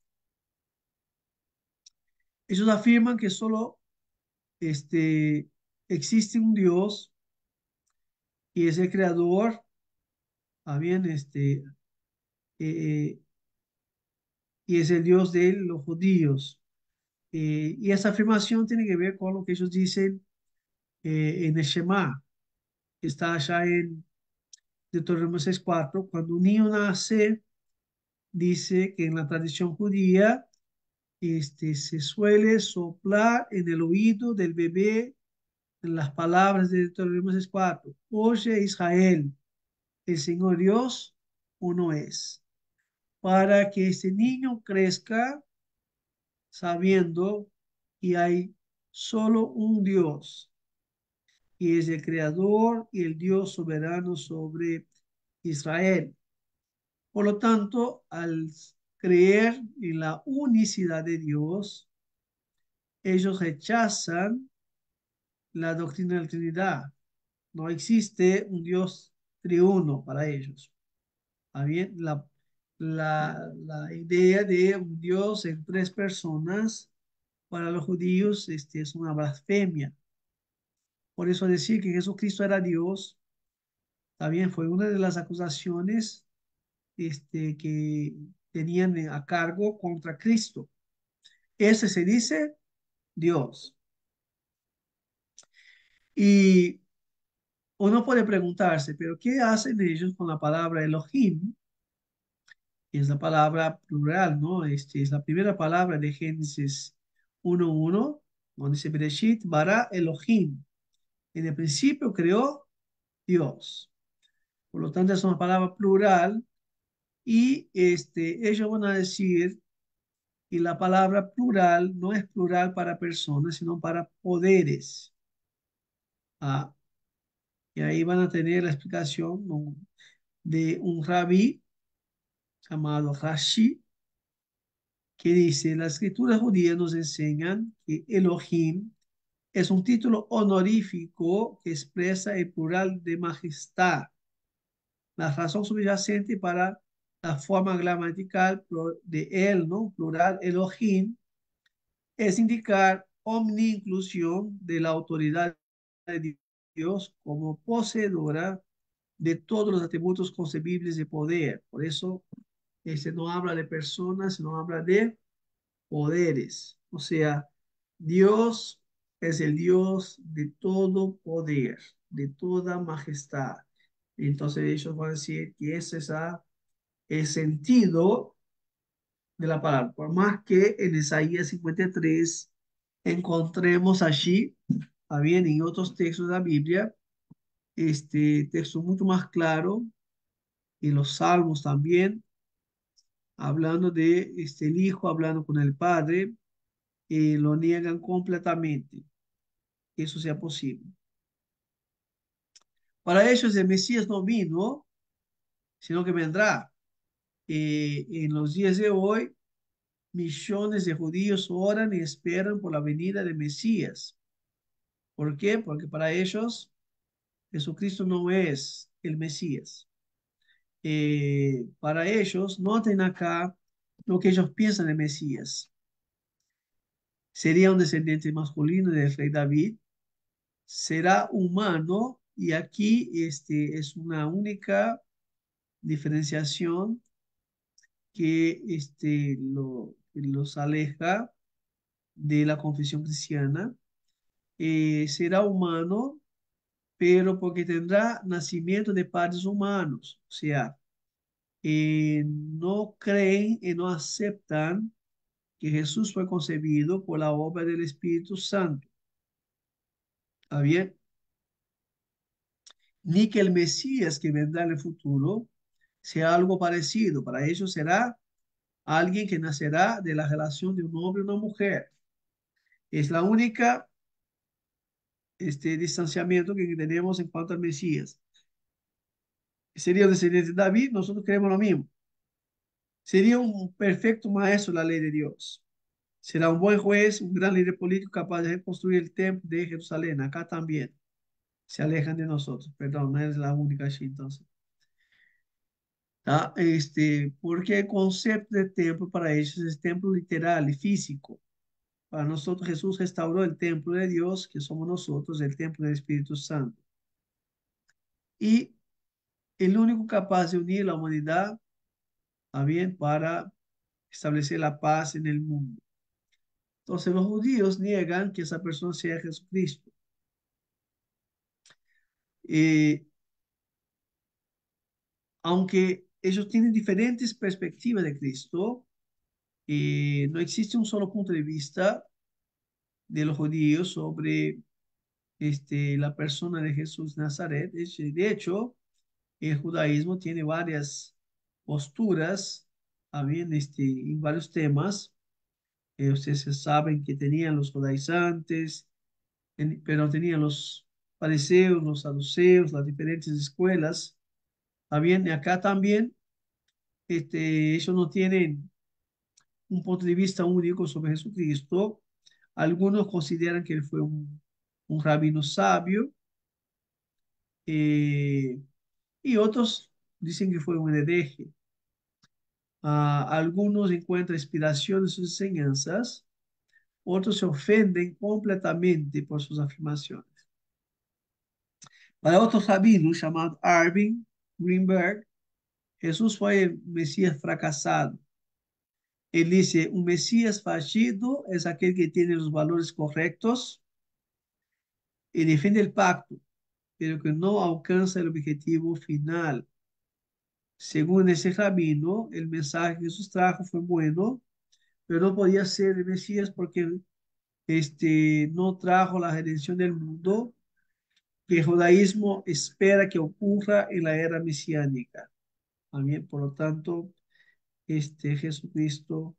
Ellos afirman que solo este, existe un Dios y es el creador, también eh, y es el Dios de los judíos. Y esa afirmación tiene que ver con lo que ellos dicen en el Shema, que está allá en Deuteronomio 6:4. Cuando un niño nace, dice que en la tradición judía se suele soplar en el oído del bebé en las palabras de Deuteronomio 6:4. Oye Israel, el Señor Dios uno es. Para que este niño crezca sabiendo que hay solo un Dios y es el creador y el Dios soberano sobre Israel. Por lo tanto, al creer en la unicidad de Dios, ellos rechazan la doctrina de la Trinidad. No existe un Dios triuno para ellos. ¿Está bien? La idea de un Dios en tres personas para los judíos es una blasfemia. Por eso decir que Jesucristo era Dios, también fue una de las acusaciones que tenían a cargo contra Cristo. Ese se dice Dios. Y uno puede preguntarse, ¿pero qué hacen ellos con la palabra Elohim? Que es la palabra plural, ¿no? Es la primera palabra de Génesis 1:1, donde dice Bereshit bara Elohim. En el principio creó Dios. Por lo tanto, es una palabra plural y ellos van a decir que la palabra plural no es plural para personas, sino para poderes. Ah, y ahí van a tener la explicación, ¿no?, de un rabí llamado Rashi, que dice, las escrituras judías nos enseñan que Elohim es un título honorífico que expresa el plural de majestad. la razón subyacente para la forma gramatical de él, ¿no? Plural, Elohim, es indicar omni-inclusión de la autoridad de Dios como poseedora de todos los atributos concebibles de poder. Por eso, no habla de personas, sino habla de poderes. O sea, Dios es el Dios de todo poder, de toda majestad. Entonces ellos van a decir que ese es el sentido de la palabra. Por más que en Isaías 53 encontremos allí, también en otros textos de la Biblia, este texto mucho más claro, y los salmos también, hablando de el Hijo, hablando con el Padre, lo niegan completamente. Eso sea posible. Para ellos el Mesías no vino, sino que vendrá. En los días de hoy, millones de judíos oran y esperan por la venida del Mesías. ¿Por qué? Porque para ellos Jesucristo no es el Mesías. Para ellos, noten acá lo que ellos piensan del Mesías. Sería un descendiente masculino del rey David, será humano, y aquí es una única diferenciación que los aleja de la confesión cristiana. Será humano, pero porque tendrá nacimiento de padres humanos, o sea, no creen y no aceptan que Jesús fue concebido por la obra del Espíritu Santo. ¿Está bien? Ni que el Mesías que vendrá en el futuro sea algo parecido. Para ellos será alguien que nacerá de la relación de un hombre y una mujer. Es la única distanciamiento que tenemos en cuanto al Mesías. Sería un descendiente de David, nosotros creemos lo mismo. Sería un perfecto maestro de la ley de Dios. Será un buen juez, un gran líder político capaz de reconstruir el templo de Jerusalén. Acá también se alejan de nosotros. Perdón, no es la única allí entonces. ¿Tá? Porque el concepto de templo para ellos es templo literal y físico. Para nosotros Jesús restauró el templo de Dios, que somos nosotros, el templo del Espíritu Santo. Y el único capaz de unir la humanidad, ¿está bien? Para establecer la paz en el mundo. Entonces los judíos niegan que esa persona sea Jesucristo. Eh, Aunque ellos tienen diferentes perspectivas de Cristo, no existe un solo punto de vista de los judíos sobre la persona de Jesús de Nazaret. De hecho, el judaísmo tiene varias posturas también en varios temas. Ustedes saben que tenían los judaizantes, pero tenían los fariseos, los saduceos, las diferentes escuelas. También acá también ellos no tienen un punto de vista único sobre Jesucristo. Algunos consideran que él fue un rabino sabio, eh, y otros dicen que fue un hereje. Algunos encuentran inspiración en sus enseñanzas, otros se ofenden completamente por sus afirmaciones. Para otros rabinos, llamado Arvin Greenberg, Jesús fue el Mesías fracasado. Él dice, un Mesías fallido es aquel que tiene los valores correctos y defiende el pacto, pero que no alcanza el objetivo final. Según ese rabino, el mensaje que Jesús trajo fue bueno, pero no podía ser el Mesías porque no trajo la redención del mundo que el judaísmo espera que ocurra en la era mesiánica. También, por lo tanto, Jesucristo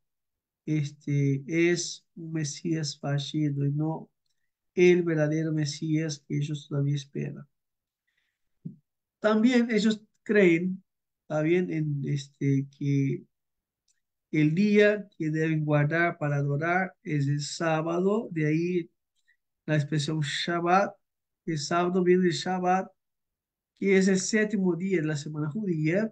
es un Mesías fallido y no el verdadero Mesías que ellos todavía esperan. También ellos creen, también en que el día que deben guardar para adorar es el sábado, de ahí la expresión Shabbat. El sábado viene de Shabbat, que es el séptimo día de la semana judía,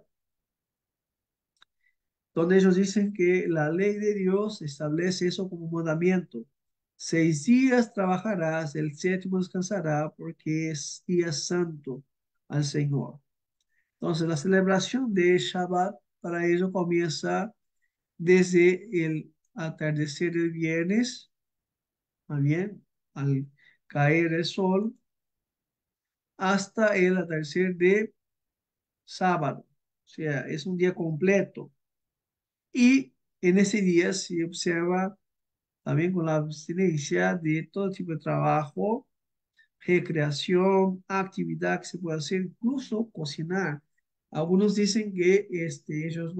donde ellos dicen que la ley de Dios establece eso como mandamiento. 6 días trabajarás, el séptimo descansará porque es día santo al Señor. Entonces, la celebración de Shabbat para ellos comienza desde el atardecer del viernes, más bien, al caer el sol, hasta el atardecer de sábado. O sea, es un día completo. Y en ese día se observa también con la abstinencia de todo tipo de trabajo, recreación, actividad que se puede hacer, incluso cocinar. Algunos dicen que ellos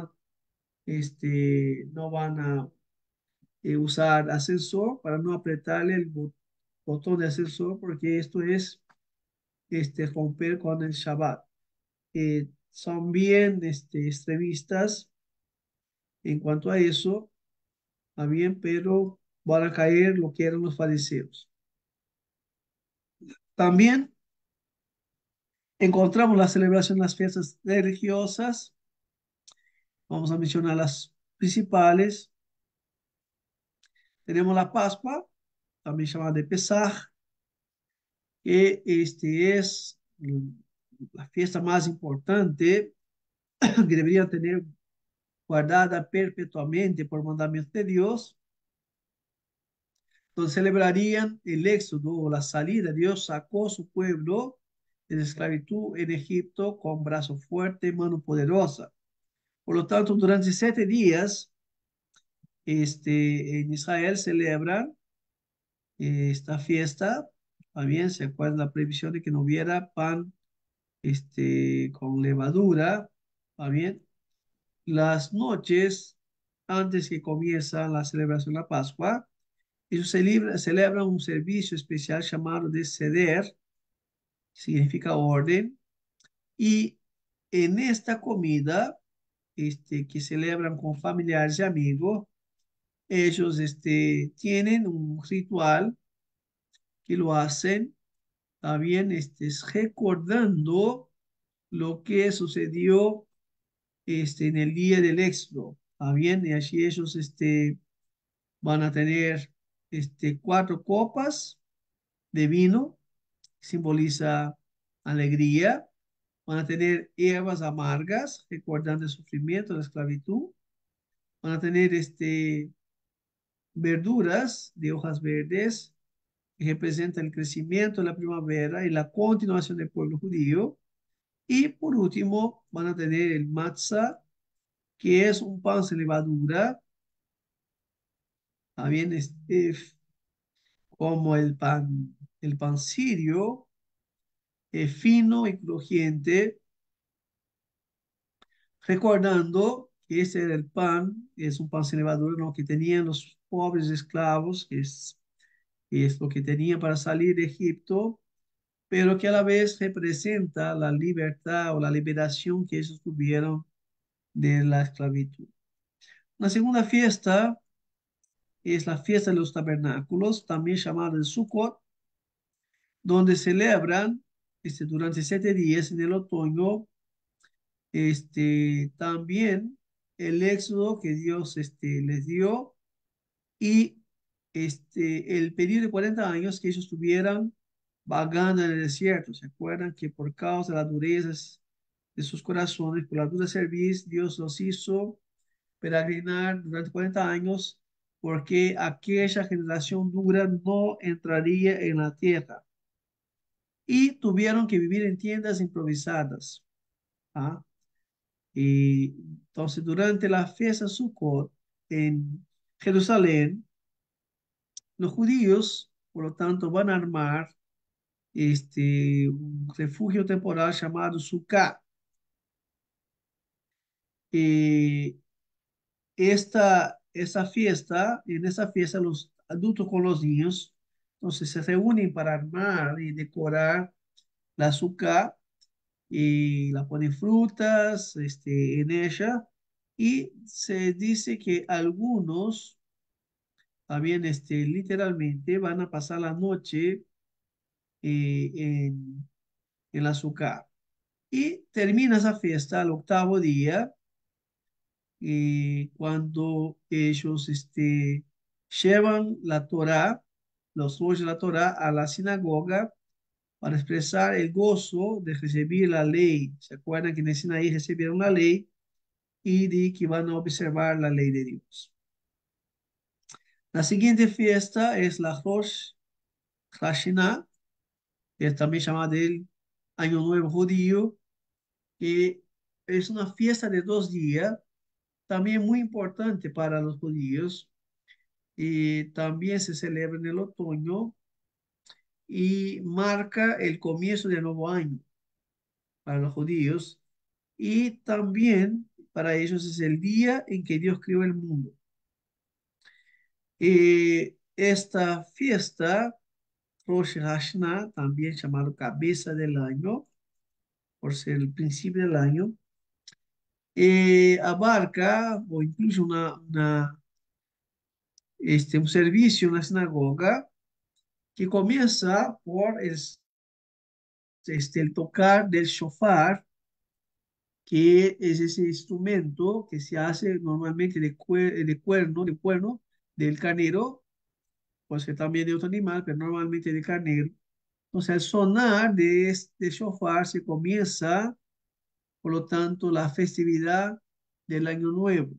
no van a usar ascensor para no apretarle el botón de ascensor, porque esto es romper con el Shabbat. Son bien extremistas en cuanto a eso, ¿está bien? Pero van a caer lo que eran los fariseos. También encontramos la celebración de las fiestas religiosas. Vamos a mencionar las principales. Tenemos la Pascua, también llamada de Pesaj, que es la fiesta más importante que deberían tener guardada perpetuamente por mandamiento de Dios, donde celebrarían el éxodo o la salida. Dios sacó su pueblo de la esclavitud en Egipto con brazo fuerte y mano poderosa. Por lo tanto, durante 7 días, en Israel celebran esta fiesta. También se acuerda la prohibición de que no hubiera pan con levadura. También las noches antes que comienza la celebración de la Pascua, ellos celebran un servicio especial llamado de Seder, significa orden, y en esta comida que celebran con familiares y amigos, ellos tienen un ritual que lo hacen también recordando lo que sucedió en el día del Éxodo. También, y allí ellos van a tener 4 copas de vino, que simboliza alegría. Van a tener hierbas amargas, recordando el sufrimiento, la esclavitud. Van a tener verduras de hojas verdes, que representan el crecimiento de la primavera y la continuación del pueblo judío. Y por último, van a tener el matzah, que es un pan sin levadura, también como el pan sirio, fino y crujiente, recordando que ese era el pan, es un pan sin levadura, ¿no?, que tenían los pobres esclavos, que es lo que tenían para salir de Egipto, pero que a la vez representa la libertad o la liberación que ellos tuvieron de la esclavitud. La segunda fiesta es la fiesta de los tabernáculos, también llamada el Sukkot, donde celebran durante 7 días en el otoño también el éxodo que Dios les dio, y el periodo de 40 años que ellos estuvieran vagando en el desierto. ¿Se acuerdan que por causa de las durezas de sus corazones, por la dura cerviz, Dios los hizo peregrinar durante 40 años, porque aquella generación dura no entraría en la tierra? Y tuvieron que vivir en tiendas improvisadas. ¿Ah? Y entonces, durante la fiesta Sukkot en Jerusalén, los judíos, por lo tanto, van a armar un refugio temporal llamado Sukkah. Eh, en esa fiesta, los adultos con los niños, entonces se reúnen para armar y decorar la Sukkah, y la ponen frutas en ella, y se dice que algunos también literalmente van a pasar la noche en la Sukkah. Y termina esa fiesta al octavo día, cuando ellos llevan la Torá, los rollos de la Torá, a la sinagoga para expresar el gozo de recibir la ley. ¿Se acuerdan que en el Sinaí recibieron la ley y de que van a observar la ley de Dios? La siguiente fiesta es la Rosh Hashanah, que es también llamada el Año Nuevo Judío, que es una fiesta de 2 días, también muy importante para los judíos, y también se celebra en el otoño y marca el comienzo del nuevo año para los judíos, y también para ellos es el día en que Dios creó el mundo. Esta fiesta, Rosh Hashanah, también llamado cabeza del año, por ser el principio del año, abarca o incluye un servicio en la sinagoga que comienza por el tocar del shofar, que es ese instrumento que se hace normalmente de cuerno del carnero, puede ser también de otro animal, pero normalmente de carnero. Entonces, al sonar de este shofar se comienza, por lo tanto, la festividad del Año Nuevo.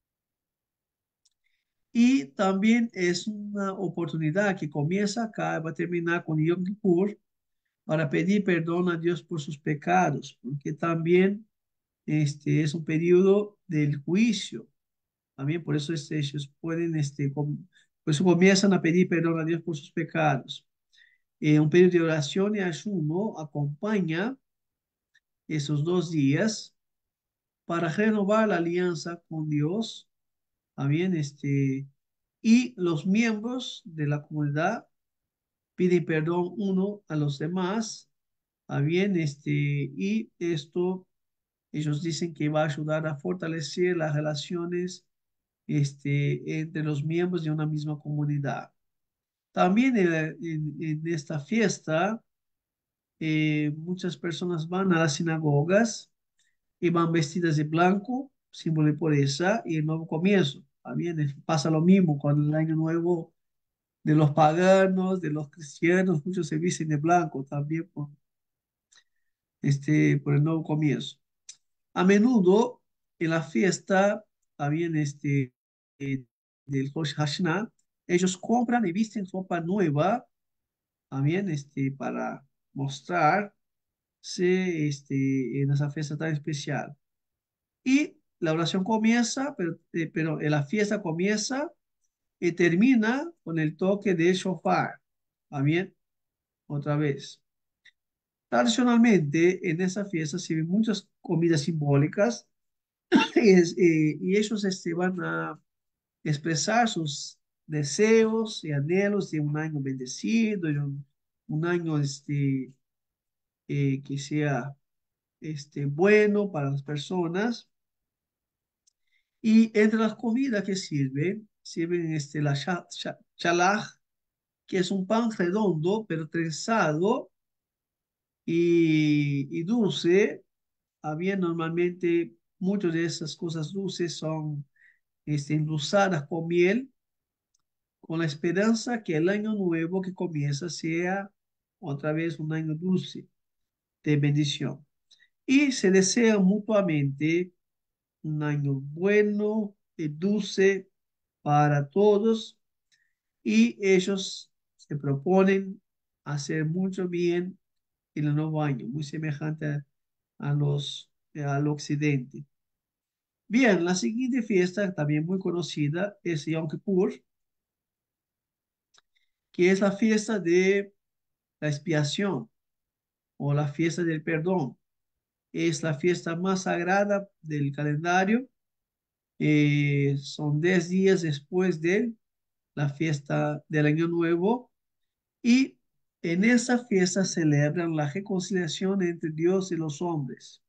Y también es una oportunidad que comienza acá, va a terminar con Yom Kippur, para pedir perdón a Dios por sus pecados, porque también es un periodo del juicio. También por eso ellos pueden, por eso comienzan a pedir perdón a Dios por sus pecados. Un periodo de oración y ayuno acompaña esos 2 días para renovar la alianza con Dios. También y los miembros de la comunidad piden perdón uno a los demás. Bien, y esto ellos dicen que va a ayudar a fortalecer las relaciones entre los miembros de una misma comunidad. También en esta fiesta, muchas personas van a las sinagogas y van vestidas de blanco, símbolo de pureza y el nuevo comienzo. También pasa lo mismo con el año nuevo de los paganos, de los cristianos, muchos se visten de blanco también por el nuevo comienzo. A menudo en la fiesta, también del Rosh Hashanah, ellos compran y visten ropa nueva, también para mostrarse en esa fiesta tan especial. Y la oración comienza, pero la fiesta comienza y termina con el toque de shofar. También, otra vez. Tradicionalmente, en esa fiesta se ven muchas comidas simbólicas y ellos van a expresar sus deseos y anhelos de un año bendecido, de un año que sea bueno para las personas. Y entre las comidas que sirven la chalach, que es un pan redondo, pero trenzado y dulce. Había normalmente muchas de esas cosas dulces son endulzadas con miel, con la esperanza que el año nuevo que comienza sea otra vez un año dulce de bendición. Y se desea mutuamente un año bueno y dulce para todos, y ellos se proponen hacer mucho bien en el nuevo año, muy semejante al occidente. Bien, la siguiente fiesta, también muy conocida, es Yom Kippur, que es la fiesta de la expiación o la fiesta del perdón. Es la fiesta más sagrada del calendario. Son 10 días después de la fiesta del Año Nuevo, y en esa fiesta celebran la reconciliación entre Dios y los hombres,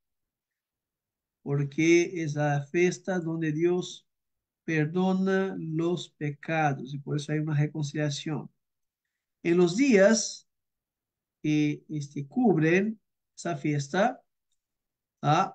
porque es la fiesta donde Dios perdona los pecados y por eso hay una reconciliación. En los días que cubren esa fiesta, ¿ah?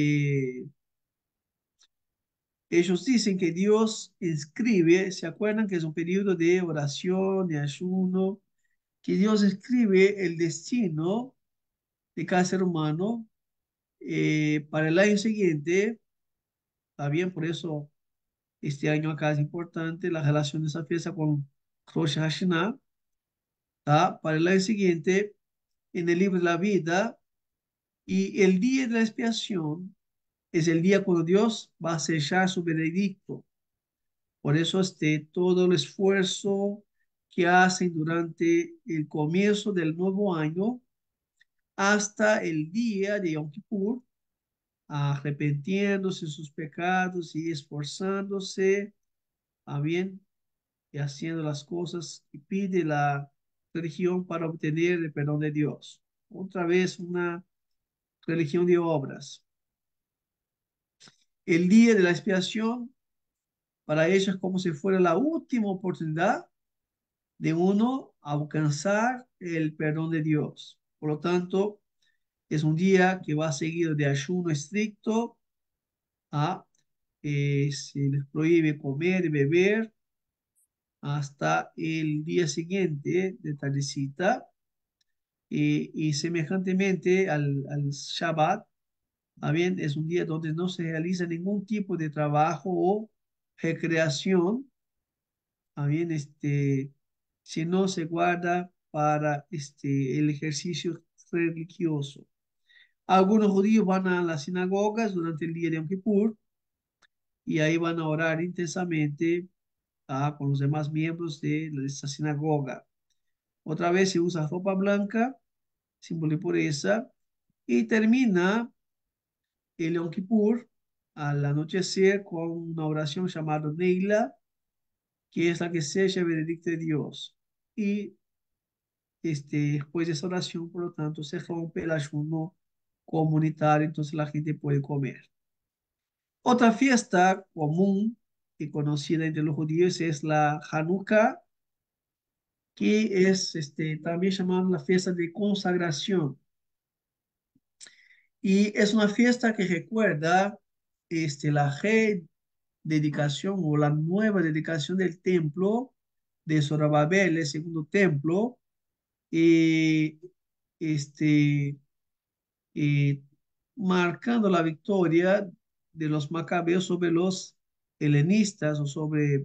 Ellos dicen que Dios escribe, ¿se acuerdan que es un periodo de oración, de ayuno? Que Dios escribe el destino de cada ser humano para el año siguiente. Está bien, por eso este año acá es importante la relación de esa fiesta con Rosh Hashanah. ¿Ah? Para el año siguiente, en el libro de la vida, y el día de la expiación es el día cuando Dios va a sellar su veredicto. Por eso todo el esfuerzo que hacen durante el comienzo del nuevo año hasta el día de Yom Kippur, arrepintiéndose de sus pecados y esforzándose a bien y haciendo las cosas que pide la religión para obtener el perdón de Dios. Otra vez una religión de obras. El día de la expiación para ellos es como si fuera la última oportunidad de uno alcanzar el perdón de Dios. Por lo tanto, es un día que va seguido de ayuno estricto, a, se les prohíbe comer y beber hasta el día siguiente de tardecita, y semejantemente al Shabbat, bien, es un día donde no se realiza ningún tipo de trabajo o recreación, bien, si no se guarda para el ejercicio religioso. Algunos judíos van a las sinagogas durante el día de Yom Kippur y ahí van a orar intensamente con los demás miembros de esta sinagoga. Otra vez se usa ropa blanca, símbolo de pureza, y termina el Yom Kippur al anochecer con una oración llamada Neila, que es la que sella el veredicto de Dios. Y después de esa oración, por lo tanto, se rompe el ayuno comunitario, entonces la gente puede comer. Otra fiesta común y conocida entre los judíos es la Hanukkah, que es también llamada la fiesta de consagración. Y es una fiesta que recuerda la dedicación o la nueva dedicación del templo de Zorobabel, el segundo templo, y este, y marcando la victoria de los macabeos sobre los helenistas o sobre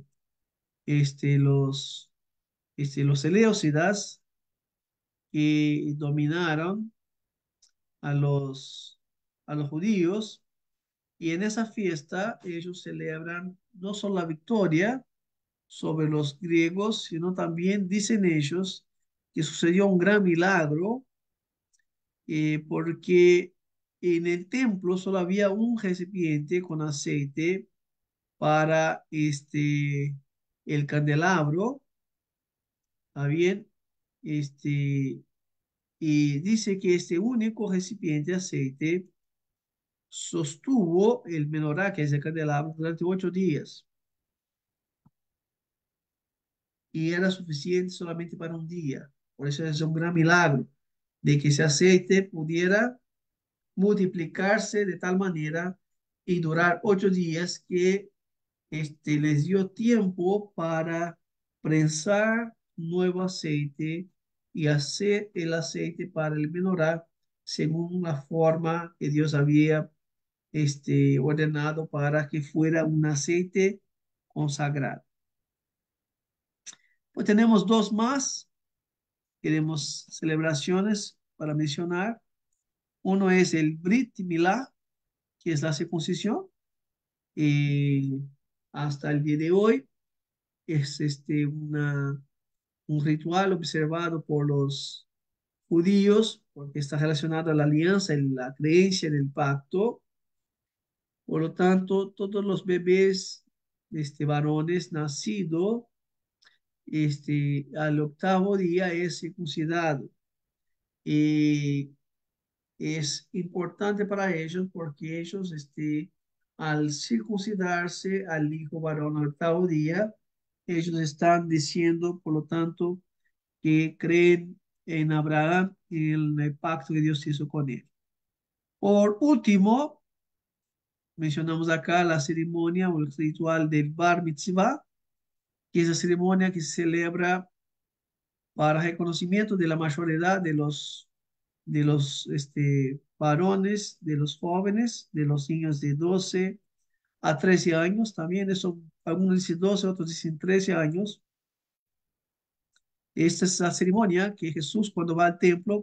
los seleucidas que dominaron a los judíos. Y en esa fiesta ellos celebran no solo la victoria sobre los griegos, sino también dicen ellos que sucedió un gran milagro, porque en el templo solo había un recipiente con aceite para el candelabro. ¿Está bien? Y dice que este único recipiente de aceite sostuvo el menorá, que es el candelabro, durante 8 días. Y era suficiente solamente para un día. Por eso es un gran milagro de que ese aceite pudiera multiplicarse de tal manera y durar 8 días que les dio tiempo para prensar nuevo aceite y hacer el aceite para el menorá según la forma que Dios había ordenado para que fuera un aceite consagrado. Pues tenemos dos más, tenemos celebraciones para mencionar. Uno es el Brit Milá, que es la circuncisión. Y hasta el día de hoy es un ritual observado por los judíos porque está relacionado a la alianza, en la creencia en el pacto. Por lo tanto, todos los bebés varones nacidos al octavo día es circuncidado. Y es importante para ellos porque ellos, al circuncidarse al hijo varón al octavo día, ellos están diciendo, por lo tanto, que creen en Abraham y en el pacto que Dios hizo con él. Por último, mencionamos acá la ceremonia o el ritual del Bar Mitzvah, que es la ceremonia que se celebra para reconocimiento de la mayoría de los varones, de los jóvenes, de los niños de 12 a 13 años. También eso, algunos dicen 12, otros dicen 13 años. Esta es la ceremonia que Jesús cuando va al templo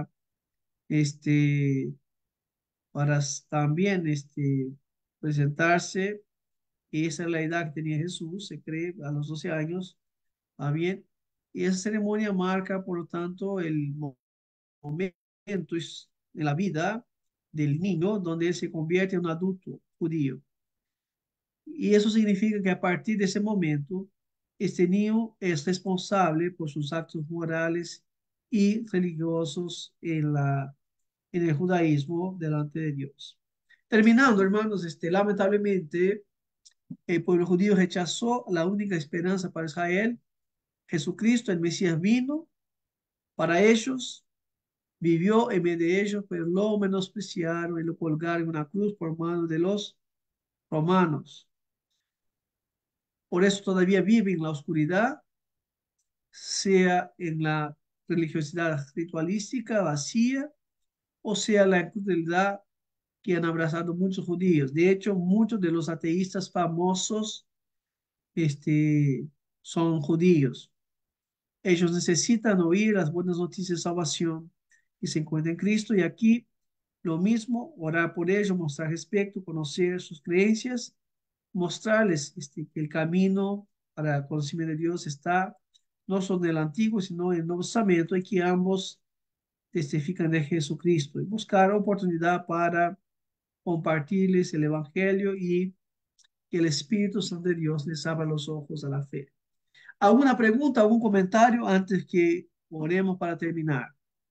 este, para también presentarse. Y esa es la edad que tenía Jesús, se cree, a los 12 años. ¿Va bien? Y esa ceremonia marca, por lo tanto, el momento en la vida del niño donde él se convierte en un adulto judío. Y eso significa que a partir de ese momento, este niño es responsable por sus actos morales y religiosos en el judaísmo delante de Dios. Terminando, hermanos, lamentablemente el pueblo judío rechazó la única esperanza para Israel. Jesucristo, el Mesías, vino para ellos, vivió en medio de ellos, pero lo menospreciaron y lo colgaron en una cruz por mano de los romanos. Por eso todavía vive en la oscuridad, sea en la religiosidad ritualística vacía, o sea la crueldad que han abrazado muchos judíos. De hecho, muchos de los ateístas famosos este, son judíos. Ellos necesitan oír las buenas noticias de salvación y se encuentran en Cristo. Y aquí lo mismo, orar por ellos, mostrar respeto, conocer sus creencias, mostrarles que el camino para el conocimiento de Dios está no solo en el Antiguo, sino en el Nuevo Testamento, y que ambos testifican de Jesucristo. Y buscar oportunidad para compartirles el Evangelio y que el Espíritu Santo de Dios les abra los ojos a la fe. ¿Alguna pregunta, algún comentario antes que oremos para terminar?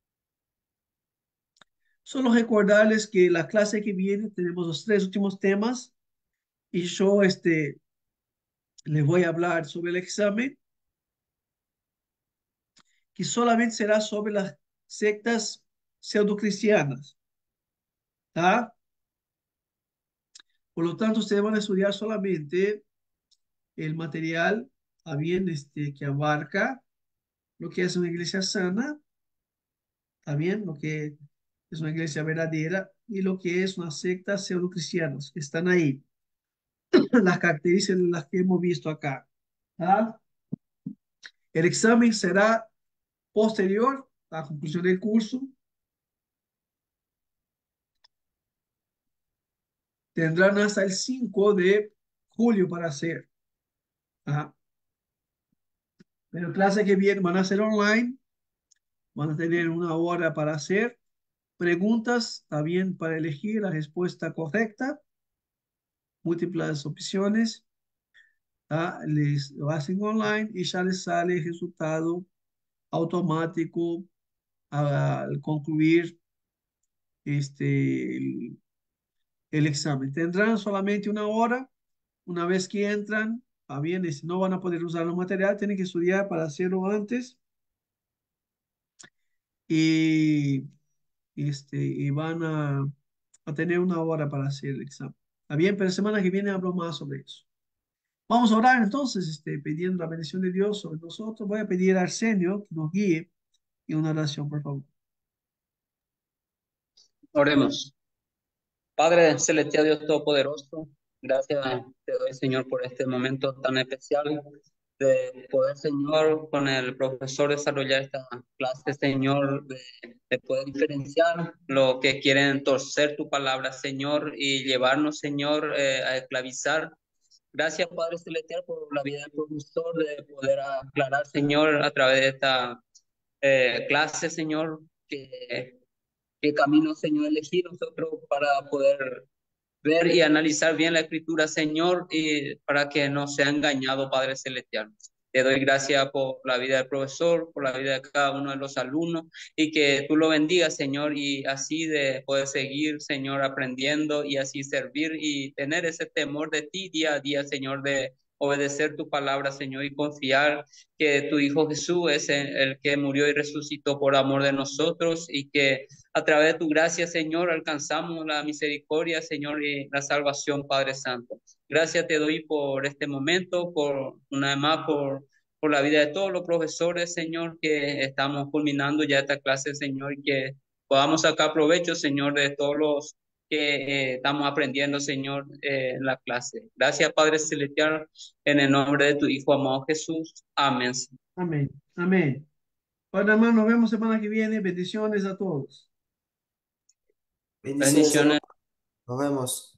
Solo recordarles que la clase que viene tenemos los tres últimos temas y yo les voy a hablar sobre el examen que solamente será sobre las sectas pseudocristianas, ¿tá? Por lo tanto, ustedes van a estudiar solamente el material, ¿está bien? Que abarca lo que es una iglesia sana, ¿está bien? Lo que es una iglesia verdadera y lo que es una secta pseudocristianos, que están ahí, las características de las que hemos visto acá, ¿tá? El examen será posterior a la conclusión del curso. Tendrán hasta el 5 de julio para hacer. ¿Ah? Pero clase que viene van a ser online, van a tener una hora para hacer preguntas, también para elegir la respuesta correcta, múltiples opciones. ¿Ah? Les lo hacen online y ya les sale el resultado automático al concluir el, el examen. Tendrán solamente una hora. Una vez que entran, bien, no van a poder usar los materiales, tienen que estudiar para hacerlo antes y, y van a tener una hora para hacer el examen. ¿Está bien? Pero la semana que viene hablo más sobre eso. Vamos a orar entonces, pidiendo la bendición de Dios sobre nosotros. Voy a pedir a Arsenio que nos guíe en una oración, por favor. Oremos. Padre celestial, Dios Todopoderoso, gracias te doy, Señor, por este momento tan especial de poder, Señor, con el profesor desarrollar esta clase, Señor, de poder diferenciar lo que quieren torcer tu palabra, Señor, y llevarnos, Señor, a esclavizar. Gracias, Padre celestial, por la vida del profesor, de poder aclarar, Señor, a través de esta clase, Señor, qué camino, Señor, elegir nosotros para poder ver y analizar bien la escritura, Señor, y para que no sea engañado, Padre Celestial. Te doy gracias por la vida del profesor, por la vida de cada uno de los alumnos, y que tú lo bendigas, Señor, y así de poder seguir, Señor, aprendiendo y así servir y tener ese temor de ti día a día, Señor, de obedecer tu palabra, Señor, y confiar que tu Hijo Jesús es el que murió y resucitó por amor de nosotros y que a través de tu gracia, Señor, alcanzamos la misericordia, Señor, y la salvación, Padre Santo. Gracias te doy por este momento, por una vez más, por la vida de todos los profesores, Señor, que estamos culminando ya esta clase, Señor, y que podamos sacar provecho, Señor, de todos los que estamos aprendiendo, Señor, en la clase. Gracias, Padre Celestial, en el nombre de tu Hijo amado Jesús. Amén. Amén. Amén. Bueno, hermano, nos vemos semana que viene. Bendiciones a todos. Bendiciones, hermano. Bendiciones. Nos vemos.